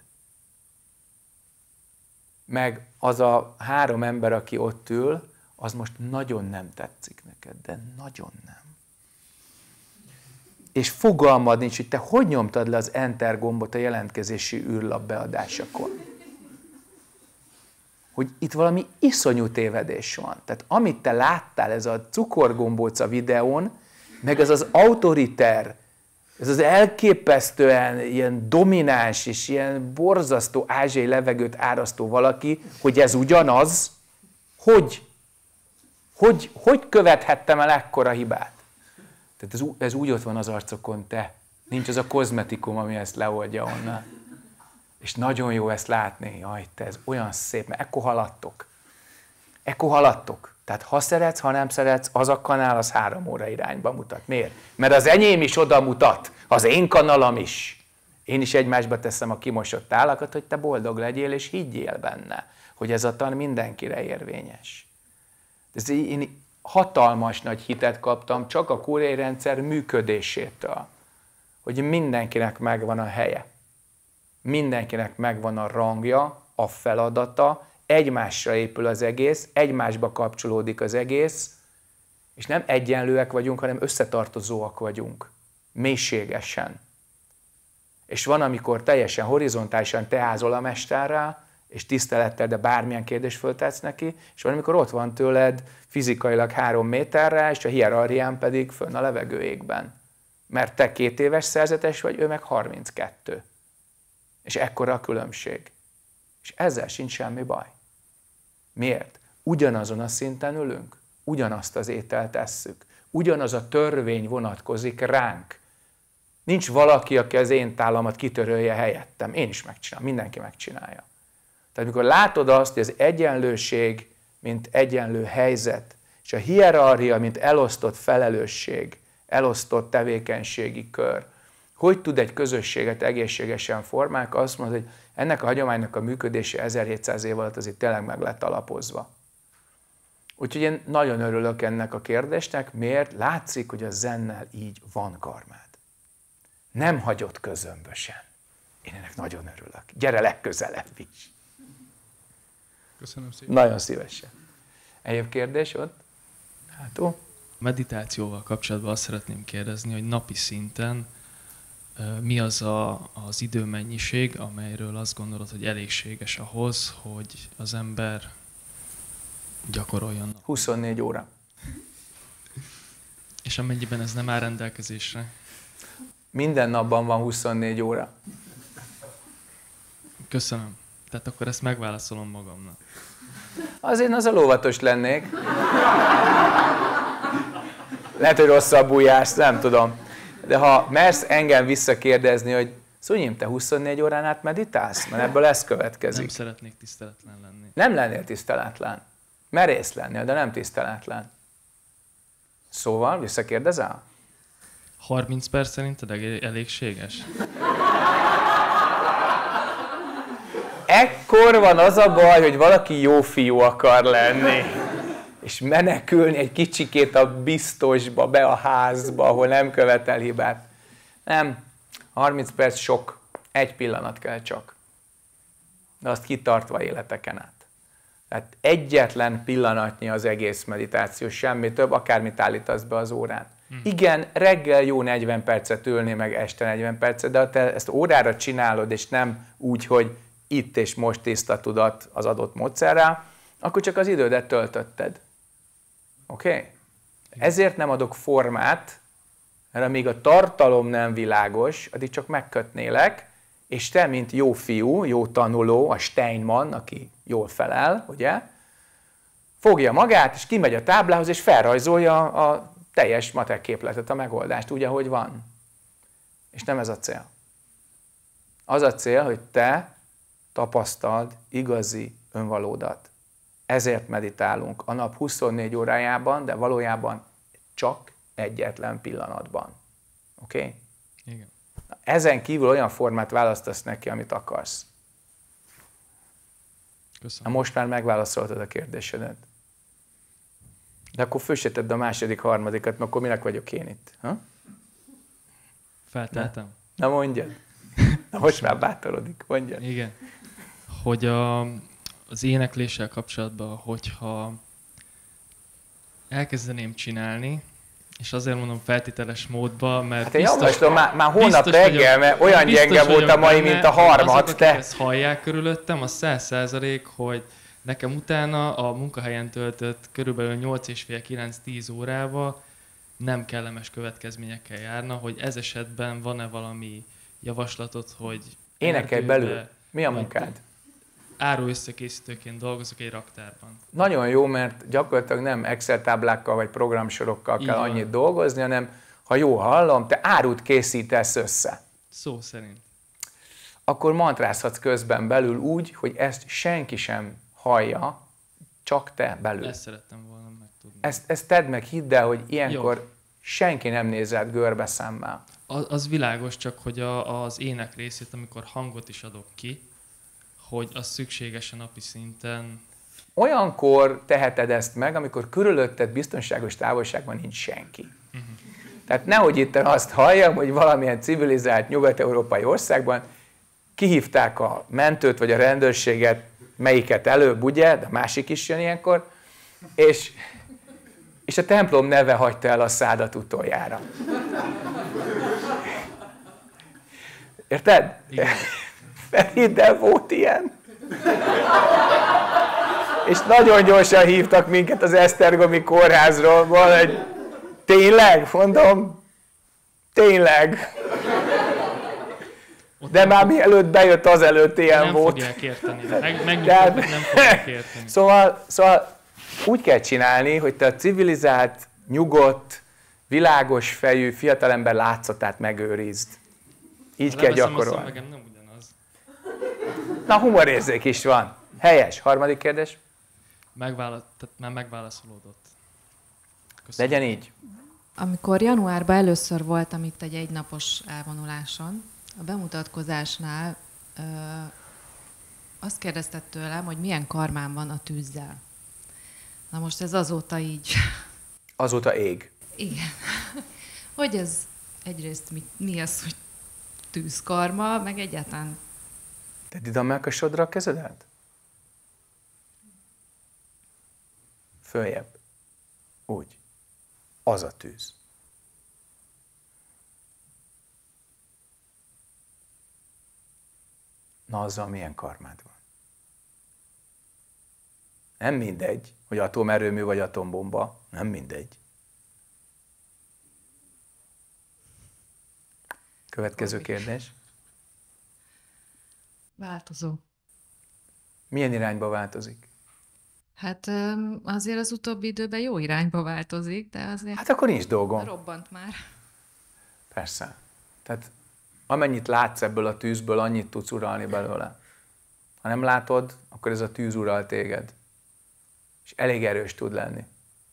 Meg az a 3 ember, aki ott ül, az most nagyon nem tetszik neked, de nagyon nem. És fogalmad nincs, hogy te hogy nyomtad le az Enter gombot a jelentkezési űrlap beadásakor. Hogy itt valami iszonyú tévedés van. Tehát amit te láttál, ez a cukorgombóca videón, meg ez az autoriter, ez az elképesztően ilyen domináns és ilyen borzasztó ázsiai levegőt árasztó valaki, hogy ez ugyanaz, hogy követhettem el ekkora hibát? Tehát ez úgy ott van az arcokon, te. Nincs az a kozmetikum, ami ezt leoldja onnan. És nagyon jó ezt látni. Jaj, te, ez olyan szép, mert ekkor haladtok. Ekkor haladtok. Tehát ha szeretsz, ha nem szeretsz, az a kanál az 3 óra irányba mutat. Miért? Mert az enyém is oda mutat. Az én kanalam is. Én is egymásba teszem a kimosott tálakat, hogy te boldog legyél, és higgyél benne, hogy ez a tan mindenkire érvényes. Én hatalmas nagy hitet kaptam csak a koreai rendszer működésétől, hogy mindenkinek megvan a helye. Mindenkinek megvan a rangja, a feladata, egymásra épül az egész, egymásba kapcsolódik az egész, és nem egyenlőek vagyunk, hanem összetartozóak vagyunk. Mélységesen. És van, amikor teljesen horizontálisan teázol a mesterrel, és tisztelettel, de bármilyen kérdést föltetsz neki, és van, amikor ott van tőled fizikailag 3 méterre, és a hierarchián pedig fönn a levegő égben. Mert te 2 éves szerzetes vagy, ő meg 32. És ekkora a különbség. És ezzel sincs semmi baj. Miért? Ugyanazon a szinten ülünk, ugyanazt az ételt tesszük, ugyanaz a törvény vonatkozik ránk. Nincs valaki, aki az én tálamat kitörölje helyettem. Én is megcsinálom, mindenki megcsinálja. Tehát amikor látod azt, hogy az egyenlőség, mint egyenlő helyzet, és a hierarchia, mint elosztott felelősség, elosztott tevékenységi kör, hogy tud egy közösséget egészségesen formálni, azt mondod, hogy ennek a hagyománynak a működése 1700 év alatt azért tényleg meg lett alapozva. Úgyhogy én nagyon örülök ennek a kérdésnek, miért látszik, hogy a zennel így van karmád. Nem hagyott közömbösen. Én ennek nagyon örülök. Gyere legközelebb is. Köszönöm szépen. Nagyon szívesen. Egyéb kérdés ott? Hátul? Meditációval kapcsolatban azt szeretném kérdezni, hogy napi szinten mi az az időmennyiség, amelyről azt gondolod, hogy elégséges ahhoz, hogy az ember gyakoroljon? 24 óra. És amennyiben ez nem áll rendelkezésre? Minden napban van 24 óra. Köszönöm. Tehát akkor ezt megválaszolom magamnak. Azért az óvatos lennék. Lehet, hogy rosszabbul jársz, nem tudom. De ha mersz engem visszakérdezni, hogy Szunyim, te 24 órán át meditálsz? Mert ebből ez következik. Nem szeretnék tiszteletlen lenni. Nem lennél tiszteletlen. Merész lennél, de nem tiszteletlen. Szóval, visszakérdezel? 30 perc szerinted elégséges? Ekkor van az a baj, hogy valaki jó fiú akar lenni, és menekülni egy kicsikét a biztosba, be a házba, ahol nem követel hibát. Nem, 30 perc sok, egy pillanat kell csak. De azt kitartva életeken át. Tehát egyetlen pillanatnyi az egész meditáció, semmi több, akármit állítasz be az órán. Igen, reggel jó 40 percet ülni, meg este 40 percet, de ha te ezt órára csinálod, és nem úgy, hogy itt és most tiszta tudat az adott módszerrel, akkor csak az idődet töltötted. Oké? Ezért nem adok formát, mert amíg a tartalom nem világos, addig csak megkötnélek, és te, mint jó fiú, jó tanuló, a Steinmann, aki jól felel, ugye, fogja magát, és kimegy a táblához, és felrajzolja a teljes matek képletet, a megoldást, úgy, ahogy van. És nem ez a cél. Az a cél, hogy te tapasztald igazi önvalódat. Ezért meditálunk a nap 24 órájában, de valójában csak egyetlen pillanatban. Oké? Okay? Igen. Ezen kívül olyan formát választasz neki, amit akarsz. Köszönöm. Na most már megválaszoltad a kérdésedet. De akkor föl se tedd a második, harmadikat, mert akkor minek vagyok én itt? Ha? Felteltem. Na mondjad. Na most már bátorodik, mondjad. Igen. Hogy az énekléssel kapcsolatban, hogyha elkezdeném csinálni, és azért mondom feltételes módban, mert hát én javaslom már hónap reggel, mert olyan gyenge volt a mai, mint a harmad. Azok, akik ezt hallják körülöttem, az 100%, hogy nekem utána a munkahelyen töltött körülbelül 8,5-9-10 órával nem kellemes következményekkel járna, hogy ez esetben van-e valami javaslatot, hogy... Énekelj belül. Mi a munkád? Áruösszekészítőként dolgozok egy raktárban. Nagyon jó, mert gyakorlatilag nem Excel táblákkal vagy programsorokkal kell annyit dolgozni, hanem ha jól hallom, te árut készítesz össze. Szó szerint. Akkor mantrázhatsz közben belül úgy, hogy ezt senki sem hallja, csak te belül. Ezt szerettem volna megtudni. Ezt tedd meg, hidd el, hogy ilyenkor senki nem néz rád görbe szemmel. Az világos, csak hogy az ének részét, amikor hangot is adok ki, hogy az szükséges a napi szinten. Olyankor teheted ezt meg, amikor körülötted biztonságos távolságban nincs senki. Tehát nehogy itt azt halljam, hogy valamilyen civilizált nyugat-európai országban kihívták a mentőt vagy a rendőrséget, melyiket előbb, ugye, de másik is jön ilyenkor, és a templom neve hagyta el a szádat utoljára. Érted? Igen. Hidd el, volt ilyen. És nagyon gyorsan hívtak minket az Esztergomi kórházról, valahogy tényleg, mondom, tényleg. De már mielőtt bejött, azelőtt ilyen nem volt. Nem fogják érteni. Megnyugtatok, nem fogják érteni. Szóval úgy kell csinálni, hogy te a civilizált, nyugodt, világos fejű fiatalember látszatát megőrizd. Így kell gyakorolni. Nekem nem ugyanaz. Na, humorérzék is van. Helyes. Harmadik kérdés. Tehát már megválaszolódott. Köszönöm. Legyen így. Amikor januárban először voltam itt egy egynapos elvonuláson, a bemutatkozásnál azt kérdezted tőlem, hogy milyen karmám van a tűzzel. Na most ez azóta így... Azóta ég. Igen. Hogy ez egyrészt mi az, hogy tűzkarma, meg egyáltalán... Tedd ide a melkasodra a kezedet? Följebb. Úgy. Az a tűz. Na, azzal milyen karmád van? Nem mindegy, hogy atomerőmű vagy atombomba. Nem mindegy. Következő kérdés. Változó. Milyen irányba változik? Hát azért az utóbbi időben jó irányba változik, de azért... Hát akkor nincs dolgom. Robbant már. Persze. Tehát amennyit látsz ebből a tűzből, annyit tudsz uralni belőle. Ha nem látod, akkor ez a tűz ural téged. És elég erős tud lenni.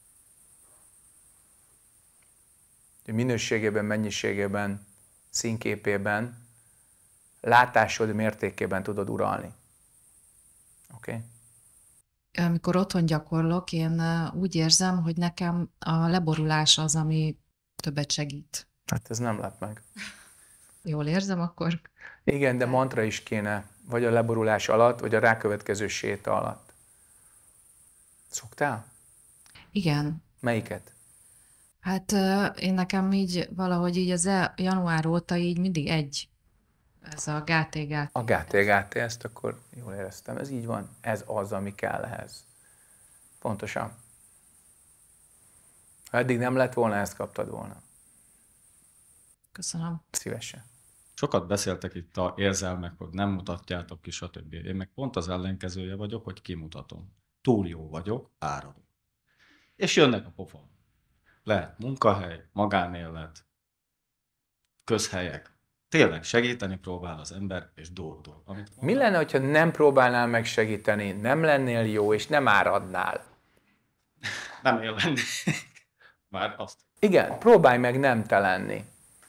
Minőségében, mennyiségében, színképében, látásod mértékében tudod uralni. Oké? Okay? Amikor otthon gyakorlok, én úgy érzem, hogy nekem a leborulás az, ami többet segít. Hát ez nem lep meg. Jól érzem akkor? Igen, de mantra is kéne, vagy a leborulás alatt, vagy a rákövetkező séta alatt. Szoktál? Igen. Melyiket? Hát én nekem így valahogy így az január óta így mindig egy. Ez a gáté. A gáté, ezt akkor jól éreztem. Ez így van. Ez az, ami kell ehhez. Pontosan. Ha eddig nem lett volna, ezt kaptad volna. Köszönöm. Szívesen. Sokat beszéltek itt a érzelmek, hogy nem mutatjátok ki, stb. Én meg pont az ellenkezője vagyok, hogy kimutatom. Túl jó vagyok, áradok. És jönnek a pofon. Lehet munkahely, magánélet, közhelyek. Tényleg segíteni próbál az ember, és dolgol. Mi lenne, hogyha nem próbálnál meg segíteni, nem lennél jó, és nem áradnál? Nem élni. Már azt. Igen, próbálj meg nem te lenni.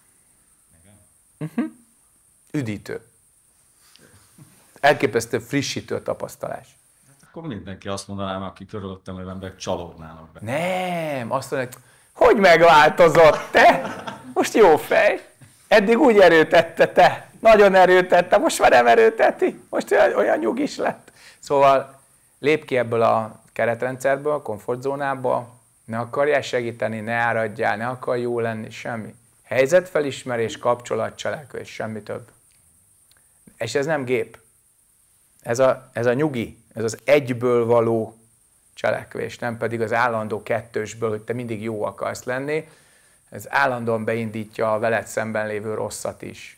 Üdítő. Elképesztő frissítő a tapasztalás. Hát akkor mindenki azt mondanám, aki körülöttem, hogy emberek csalódnának be. Nem, azt mondják, hogy megváltozott te? Most jó fej. Eddig úgy erőtette te. Nagyon erőtette, most már nem erőteti. Most olyan nyugis lett. Szóval lépj ki ebből a keretrendszerből, a komfortzónából, ne akarjál segíteni, ne áradjál, ne akarj jó lenni, semmi. Helyzetfelismerés, kapcsolatcselekvés, semmi több. És ez nem gép. Ez a nyugi, ez az egyből való cselekvés, nem pedig az állandó kettősből, hogy te mindig jó akarsz lenni. Ez állandóan beindítja a veled szemben lévő rosszat is.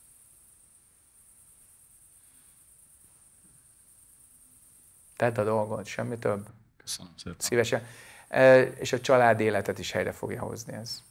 Tedd a dolgod, semmi több. Köszönöm szépen. Szívesen. És a család életet is helyre fogja hozni ez.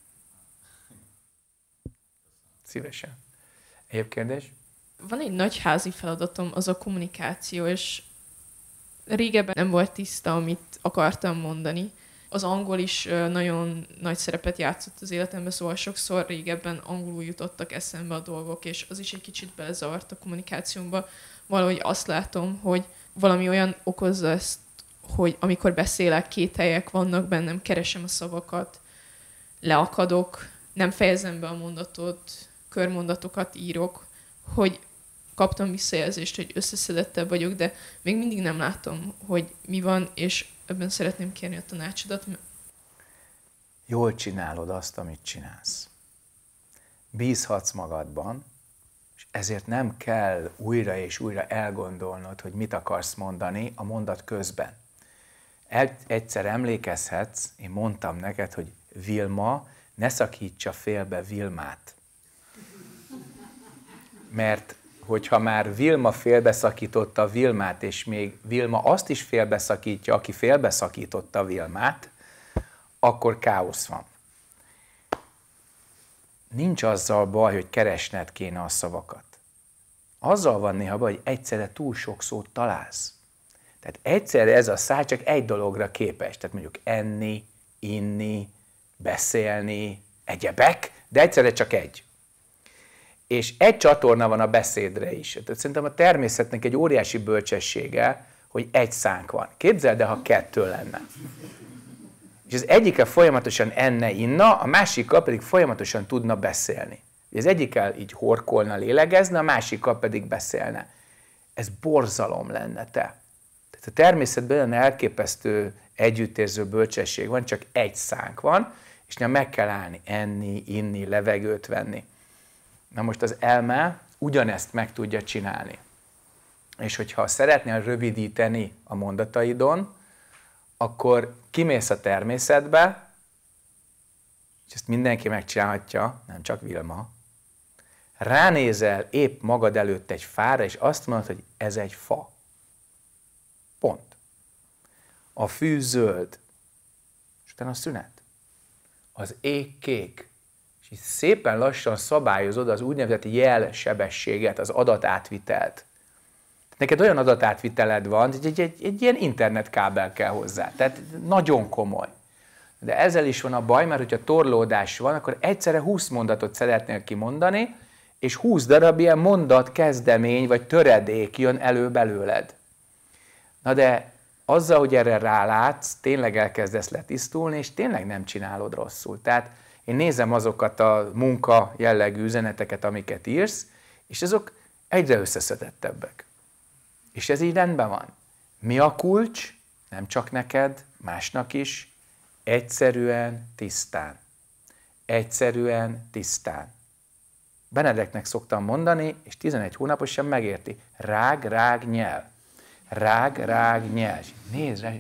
Szívesen. Egyéb kérdés? Van egy nagy házi feladatom, az a kommunikáció, és régebben nem volt tiszta, amit akartam mondani. Az angol is nagyon nagy szerepet játszott az életemben, szóval sokszor régebben angolul jutottak eszembe a dolgok, és az is egy kicsit belezavart a kommunikációmba. Valahogy azt látom, hogy valami olyan okozza ezt, hogy amikor beszélek, kételyek vannak bennem, keresem a szavakat, leakadok, nem fejezem be a mondatot, körmondatokat írok, hogy kaptam visszajelzést, hogy összeszedettebb vagyok, de még mindig nem látom, hogy mi van, és ebben szeretném kérni a tanácsodat. Jól csinálod azt, amit csinálsz. Bízhatsz magadban, és ezért nem kell újra és újra elgondolnod, hogy mit akarsz mondani a mondat közben. Egyszer emlékezhetsz, én mondtam neked, hogy Vilma, ne szakítsa félbe Vilmát. Mert hogyha már Vilma félbeszakította Vilmát, és még Vilma azt is félbeszakítja, aki félbeszakította Vilmát, akkor káosz van. Nincs azzal baj, hogy keresned kéne a szavakat. Azzal van néha baj, hogy egyszerre túl sok szót találsz. Tehát egyszerre ez a száj csak egy dologra képes. Tehát mondjuk enni, inni, beszélni, egyebek, de egyszerre csak egy. És egy csatorna van a beszédre is. Tehát szerintem a természetnek egy óriási bölcsessége, hogy egy szánk van. Képzeld el, ha kettő lenne. És az egyikkel folyamatosan enne, inna, a másikkal pedig folyamatosan tudna beszélni. Az egyikkel így horkolna, lélegezne, a másikkal pedig beszélne. Ez borzalom lenne te. Tehát Tehát a természetben olyan elképesztő együttérző bölcsesség van, csak egy szánk van, és nem meg kell állni, enni, inni, levegőt venni. Na most az elme ugyanezt meg tudja csinálni. És hogyha szeretnél rövidíteni a mondataidon, akkor kimész a természetbe, és ezt mindenki megcsinálhatja, nem csak Vilma, ránézel épp magad előtt egy fára, és azt mondod, hogy ez egy fa. Pont. A fű zöld, és utána a szünet. Az ég kék, és így szépen lassan szabályozod az úgynevezett jelsebességet, az adatátvitelt. Neked olyan adatátviteled van, hogy egy ilyen internetkábel kell hozzá. Tehát nagyon komoly. De ezzel is van a baj, mert hogyha torlódás van, akkor egyszerre 20 mondatot szeretnél kimondani, és 20 darab ilyen mondat, kezdemény vagy töredék jön elő belőled. Na de azzal, hogy erre rálátsz, tényleg elkezdesz letisztulni, és tényleg nem csinálod rosszul. Tehát én nézem azokat a munka jellegű üzeneteket, amiket írsz, és azok egyre összeszedettebbek. És ez így rendben van. Mi a kulcs? Nem csak neked, másnak is. Egyszerűen, tisztán. Egyszerűen, tisztán. Benedeknek szoktam mondani, és 11 hónaposan megérti. Rág, rág, nyel. Rág, rág, nyel. Nézd rá.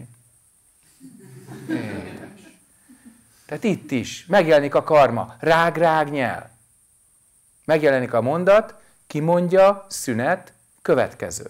Édes. Tehát itt is megjelenik a karma. Rág, rág, nyel. Megjelenik a mondat, kimondja, szünet, következő.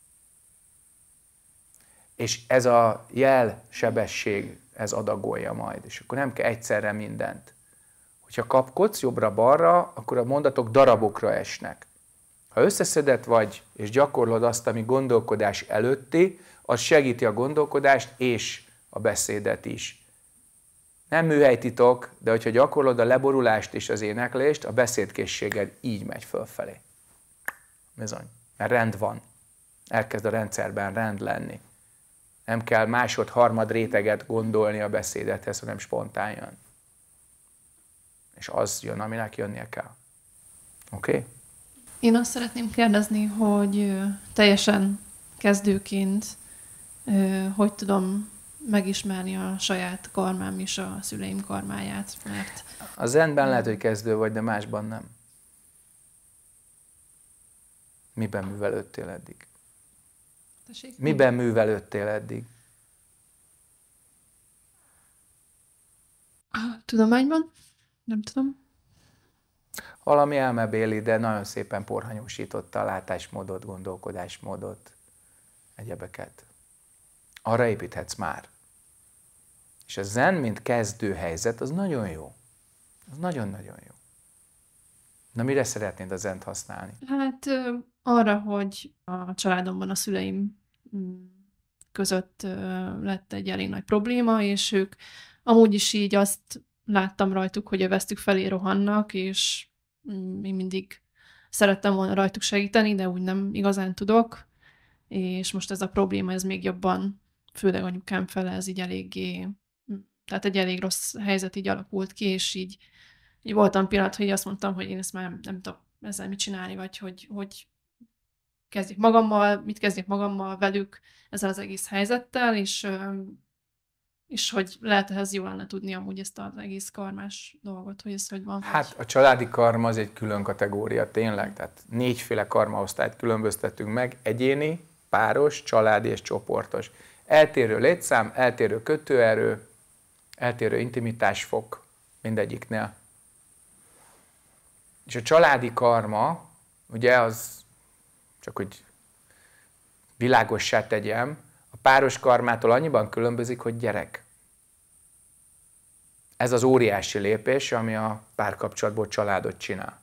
És ez a jelsebesség, ez adagolja majd. És akkor nem kell egyszerre mindent. Hogyha kapkodsz jobbra-balra, akkor a mondatok darabokra esnek. Ha összeszedett vagy, és gyakorlod azt, ami gondolkodás előtti, az segíti a gondolkodást és a beszédet is. Nem műhelytitok, de hogyha gyakorlod a leborulást és az éneklést, a beszédkészséged így megy fölfelé. Bizony. Mert rend van. Elkezd a rendszerben rend lenni. Nem kell másod-harmad réteget gondolni a beszédethez, hanem spontán jön. És az jön, aminek jönnie kell. Oké? Okay? Én azt szeretném kérdezni, hogy teljesen kezdőként hogy tudom megismerni a saját karmám és a szüleim karmáját, mert... A zenben lehet, hogy kezdő vagy, de másban nem. Miben művelődtél eddig? Tessék? Miben művelődtél eddig? A tudományban? Nem tudom. Valami elmebéli, de nagyon szépen porhanyosította a látásmódot, gondolkodásmódot, egyebeket. Arra építhetsz már. És a zen, mint kezdő helyzet, az nagyon jó. Az nagyon-nagyon jó. Na, mire szeretnéd a zent használni? Hát arra, hogy a családomban a szüleim között lett egy elég nagy probléma, és ők amúgy is így azt láttam rajtuk, hogy a vesztük felé rohannak, és én mindig szerettem volna rajtuk segíteni, de úgy nem igazán tudok, és most ez a probléma, ez még jobban, főleg anyukám fele, ez így eléggé, tehát egy elég rossz helyzet így alakult ki, és így voltam pillanat, hogy azt mondtam, hogy én ezt már nem tudok ezzel mit csinálni, vagy hogy kezdjek magammal, mit kezdjek magammal velük ezzel az egész helyzettel, és hogy lehet ehhez jól lenne tudni amúgy ezt az egész karmás dolgot, hogy ez hogy van. Hát a családi karma az egy külön kategória, tényleg. Tehát 4 karmaosztályt különböztetünk meg, egyéni, páros, családi és csoportos. Eltérő létszám, eltérő kötőerő, eltérő intimitásfok mindegyiknél. És a családi karma, ugye az, csak hogy világossá tegyem, a páros karmától annyiban különbözik, hogy gyerek. Ez az óriási lépés, ami a párkapcsolatból családot csinál.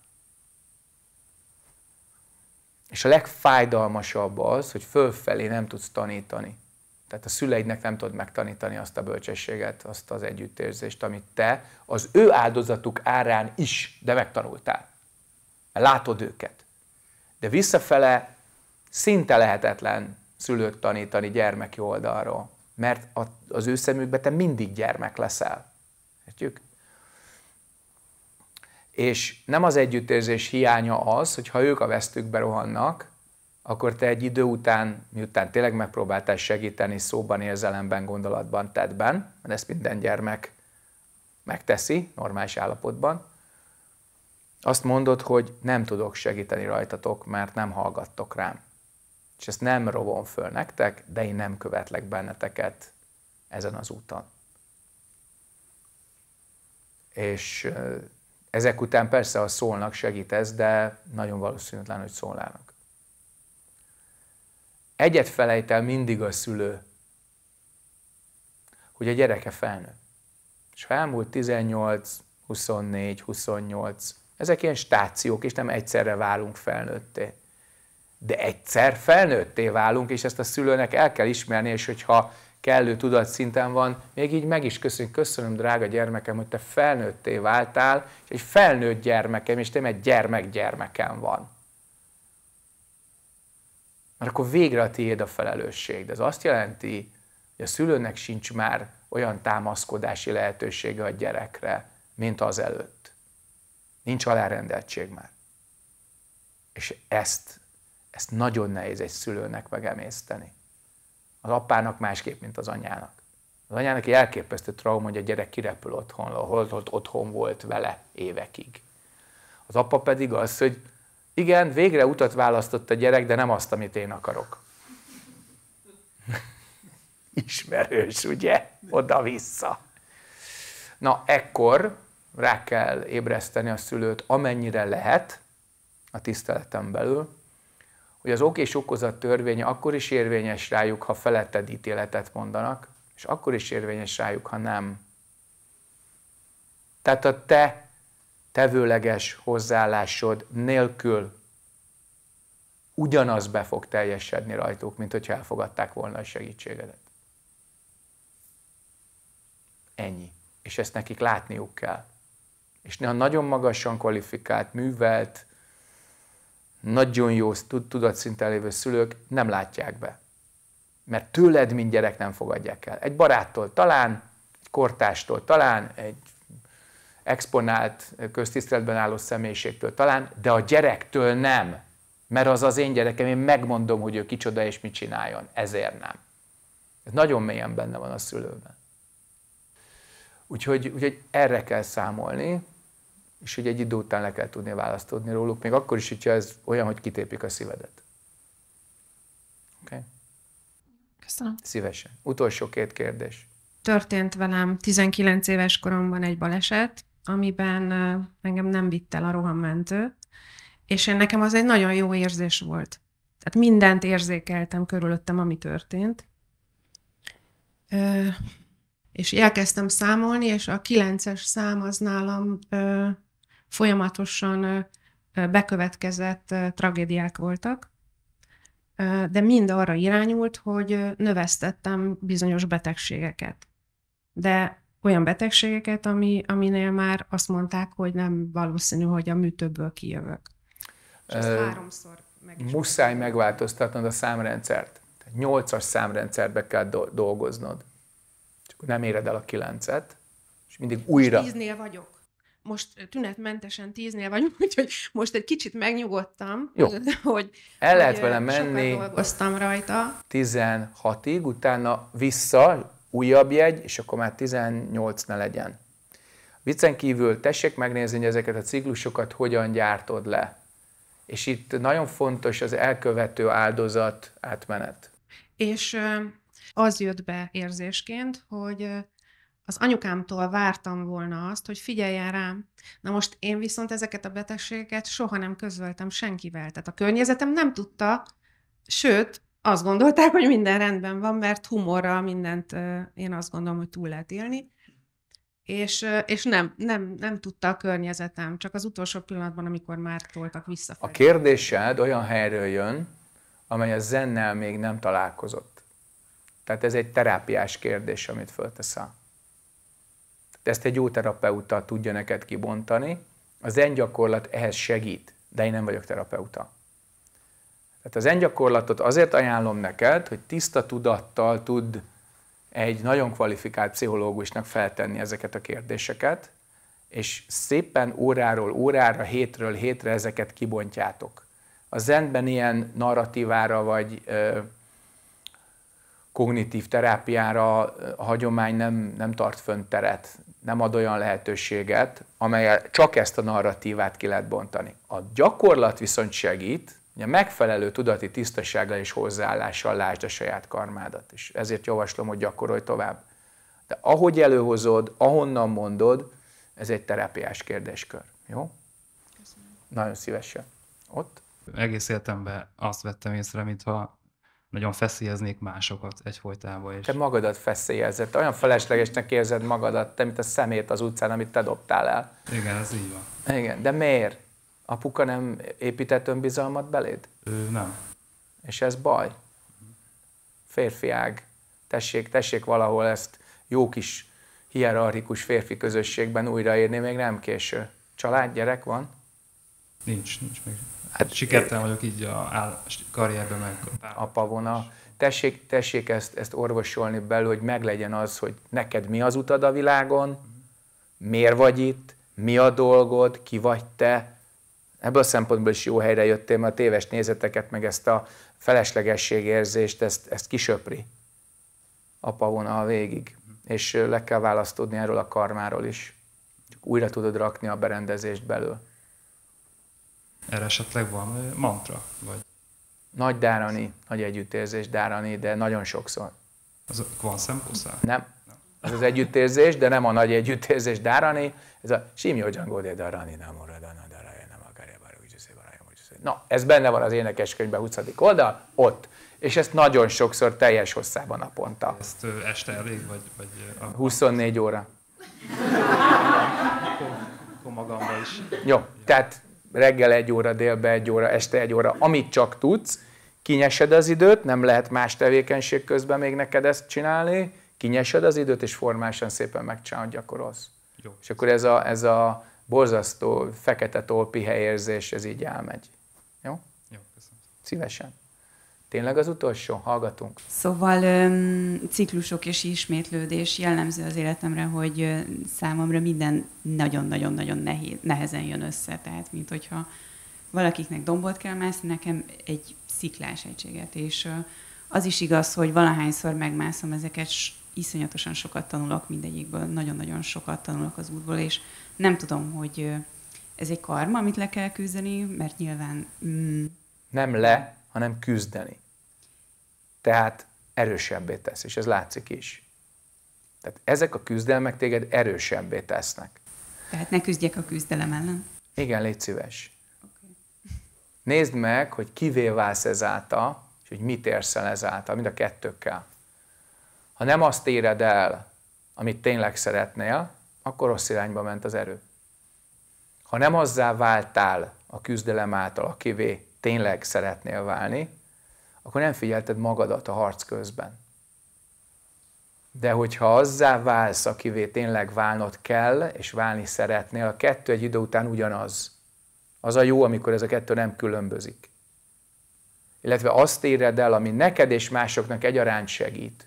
És a legfájdalmasabb az, hogy fölfelé nem tudsz tanítani. Tehát a szüleidnek nem tudod megtanítani azt a bölcsességet, azt az együttérzést, amit te az ő áldozatuk árán is, de megtanultál. Mert látod őket. De visszafele szinte lehetetlen szülőt tanítani gyermeki oldalról, mert az ő szemükben te mindig gyermek leszel. Értjük? És nem az együttérzés hiánya az, hogyha ők a vesztükbe rohannak, akkor te egy idő után, miután tényleg megpróbáltál segíteni szóban, érzelemben, gondolatban, tettben, mert ezt minden gyermek megteszi normális állapotban, azt mondod, hogy nem tudok segíteni rajtatok, mert nem hallgattok rám. És ezt nem rovom föl nektek, de én nem követlek benneteket ezen az úton. És ezek után persze, ha szólnak, segítesz, de nagyon valószínűtlen, hogy szólnának. Egyet felejt el mindig a szülő, hogy a gyereke felnőtt. És ha elmúlt 18, 24, 28, ezek ilyen stációk, és nem egyszerre válunk felnőtté. De egyszer felnőtté válunk, és ezt a szülőnek el kell ismerni, és hogyha kellő tudatszinten van, még így meg is köszönöm, drága gyermekem, hogy te felnőtté váltál, és egy felnőtt gyermekem, és nem egy gyermekem van. Mert akkor végre a tiéd a felelősség. De ez azt jelenti, hogy a szülőnek sincs már olyan támaszkodási lehetősége a gyerekre, mint az előtt. Nincs alárendeltség már. És ezt nagyon nehéz egy szülőnek megemészteni. Az apának másképp, mint az anyának. Az anyának egy elképesztő trauma, hogy a gyerek kirepül otthonról, otthon volt vele évekig. Az apa pedig az, hogy igen, végre utat választott a gyerek, de nem azt, amit én akarok. Ismerős, ugye? Oda-vissza. Na, ekkor rá kell ébreszteni a szülőt, amennyire lehet a tiszteleten belül, hogy az ok és okozat törvénye akkor is érvényes rájuk, ha feletted ítéletet mondanak, és akkor is érvényes rájuk, ha nem. Tehát a te tevőleges hozzáállásod nélkül ugyanaz be fog teljesedni rajtuk, mint hogyha elfogadták volna a segítségedet. Ennyi. És ezt nekik látniuk kell. És néha nagyon magasan kvalifikált, művelt, nagyon jó tudatszinten lévő szülők nem látják be. Mert tőled, mint gyerek nem fogadják el. Egy baráttól talán, egy kortástól talán, egy exponált, köztiszteletben álló személyiségtől talán, de a gyerektől nem. Mert az az én gyerekem, én megmondom, hogy ő kicsoda és mit csináljon. Ezért nem. Ez nagyon mélyen benne van a szülőben. Úgyhogy erre kell számolni, és hogy egy idő után le kell tudni választódni róluk, még akkor is, hogyha ez olyan, hogy kitépik a szívedet. Okay? Köszönöm. Szívesen. Utolsó 2 kérdés. Történt velem 19 éves koromban egy baleset, amiben engem nem vitt el a rohammentő, és nekem az egy nagyon jó érzés volt. Tehát mindent érzékeltem körülöttem, ami történt. És elkezdtem számolni, és a 9-es szám az nálam folyamatosan bekövetkezett tragédiák voltak, de mind arra irányult, hogy növesztettem bizonyos betegségeket. De olyan betegségeket, aminél már azt mondták, hogy nem valószínű, hogy a műtőből kijövök. És ezt 3-szor meg is muszáj megváltoztatnod a számrendszert. 8-as számrendszerbe kell dolgoznod. Csak nem éred el a 9-et, és mindig újra... Most 10-nél vagyok. Most tünetmentesen 10-nél vagyok, úgyhogy most egy kicsit megnyugodtam, jó. hogy el lehet vele menni, sokat dolgoztam rajta. 16-ig, utána vissza, újabb jegy, és akkor már 18 ne legyen. Viccen kívül tessék megnézni, hogy ezeket a ciklusokat hogyan gyártod le. És itt nagyon fontos az elkövető áldozat átmenet. És az jött be érzésként, hogy az anyukámtól vártam volna azt, hogy figyeljen rám. Na most én viszont ezeket a betegségeket soha nem közöltem senkivel. Tehát a környezetem nem tudta, sőt, azt gondolták, hogy minden rendben van, mert humorral mindent én azt gondolom, hogy túl lehet élni. És nem tudta a környezetem, csak az utolsó pillanatban, amikor már toltak visszafelé. A kérdésed olyan helyről jön, amely a zennel még nem találkozott. Tehát ez egy terápiás kérdés, amit fölteszel. Ezt egy jó terapeuta tudja neked kibontani. A zen gyakorlat ehhez segít, de én nem vagyok terapeuta. Tehát a zen gyakorlatot azért ajánlom neked, hogy tiszta tudattal tud egy nagyon kvalifikált pszichológusnak feltenni ezeket a kérdéseket, és szépen óráról órára, hétről hétre ezeket kibontjátok. A zenben ilyen narratívára vagy kognitív terápiára a hagyomány nem tart fönn teret, nem ad olyan lehetőséget, amelyel csak ezt a narratívát ki lehet bontani. A gyakorlat viszont segít, hogy a megfelelő tudati tisztasággal és hozzáállással lásd a saját karmádat. És ezért javaslom, hogy gyakorolj tovább. De ahogy előhozod, ahonnan mondod, ez egy terápiás kérdéskör. Jó? Köszönöm. Nagyon szívesen. Ott? Egész életemben azt vettem észre, mintha nagyon feszélyeznék másokat egyfolytában. És... Te magadat feszélyezed. Olyan feleslegesnek érzed magadat, te, mint a szemét az utcán, amit te dobtál el. Igen, ez így van. Igen, de miért? Apuka nem épített önbizalmat beléd? Nem. És ez baj. Férfiág. Tessék valahol ezt jó kis hierarchikus férfi közösségben újraírni, még nem késő. Család, gyerek van? Nincs még. Hát, sikertelen vagyok így a karrierben meg. Apa vona. Tessék ezt orvosolni belül, hogy meglegyen az, hogy neked mi az utad a világon, miért vagy itt, mi a dolgod, ki vagy te. Ebből a szempontból is jó helyre jöttél, mert a téves nézeteket, meg ezt a feleslegességérzést, ezt kisöpri. Apa vona végig. És le kell választódni erről a karmáról is. Csak újra tudod rakni a berendezést belül. Erre esetleg van mantra? Vagy... Nagy dárani, nagy együttérzés dárani, de nagyon sokszor. Az van szemposzál? Nem. Az együttérzés, de nem a nagy együttérzés dárani. Ez a simjó dzsangódé dárani, nem maradana dárani, nem akarja bár úgy szépen. Na, ez benne van az énekeskönyvben 20. oldal, ott. És ezt nagyon sokszor teljes hosszában naponta. Ezt este elég, vagy 24 óra. Akkor magamban is. Jó, tehát reggel 1 óra, délbe 1 óra, este 1 óra, amit csak tudsz, kinyesed az időt, nem lehet más tevékenység közben még neked ezt csinálni, kinyesed az időt, és formálisan szépen megcsinálod, gyakorolsz. Jó. És akkor ez a borzasztó fekete tolpi érzés, ez így elmegy. Jó? Jó, köszönöm. Szívesen. Tényleg az utolsó? Hallgatunk. Szóval ciklusok és ismétlődés jellemző az életemre, hogy számomra minden nagyon-nagyon-nagyon nehezen jön össze. Tehát, mint hogyha valakiknek dombot kell mászni, nekem egy sziklás egységet. És az is igaz, hogy valahányszor megmászom ezeket, iszonyatosan sokat tanulok mindegyikből, nagyon-nagyon sokat tanulok az útból, és nem tudom, hogy ez egy karma, amit le kell küzdeni, mert nyilván... Nem le, hanem küzdeni. Tehát erősebbé tesz, és ez látszik is. Tehát ezek a küzdelmek téged erősebbé tesznek. Tehát ne küzdjek a küzdelem ellen? Igen, légy szíves. Okay. Nézd meg, hogy kivé válsz ezáltal, és hogy mit érsz el ezáltal, mind a kettőkkel. Ha nem azt éred el, amit tényleg szeretnél, akkor rossz irányba ment az erő. Ha nem azzá váltál a küzdelem által, akivé tényleg szeretnél válni, akkor nem figyelted magadat a harc közben. De hogyha azzá válsz, akivé tényleg válnod kell, és válni szeretnél, a kettő egy idő után ugyanaz. Az a jó, amikor ez a kettő nem különbözik. Illetve azt éred el, ami neked és másoknak egyaránt segít,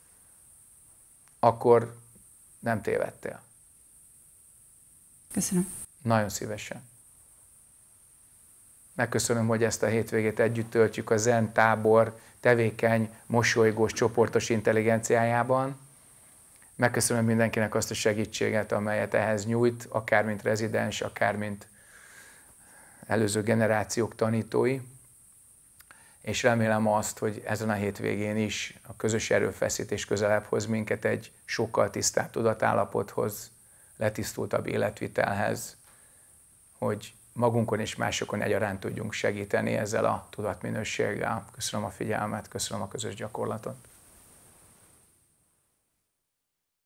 akkor nem tévedtél. Köszönöm. Nagyon szívesen. Megköszönöm, hogy ezt a hétvégét együtt töltjük a Zen tábor tevékeny, mosolygós, csoportos intelligenciájában. Megköszönöm mindenkinek azt a segítséget, amelyet ehhez nyújt, akár mint rezidens, akár mint előző generációk tanítói. És remélem azt, hogy ezen a hétvégén is a közös erőfeszítés közelebb hoz minket egy sokkal tisztább tudatállapothoz, letisztultabb életvitelhez, hogy magunkon és másokon egyaránt tudjunk segíteni ezzel a tudatminőséggel. Köszönöm a figyelmet, köszönöm a közös gyakorlatot.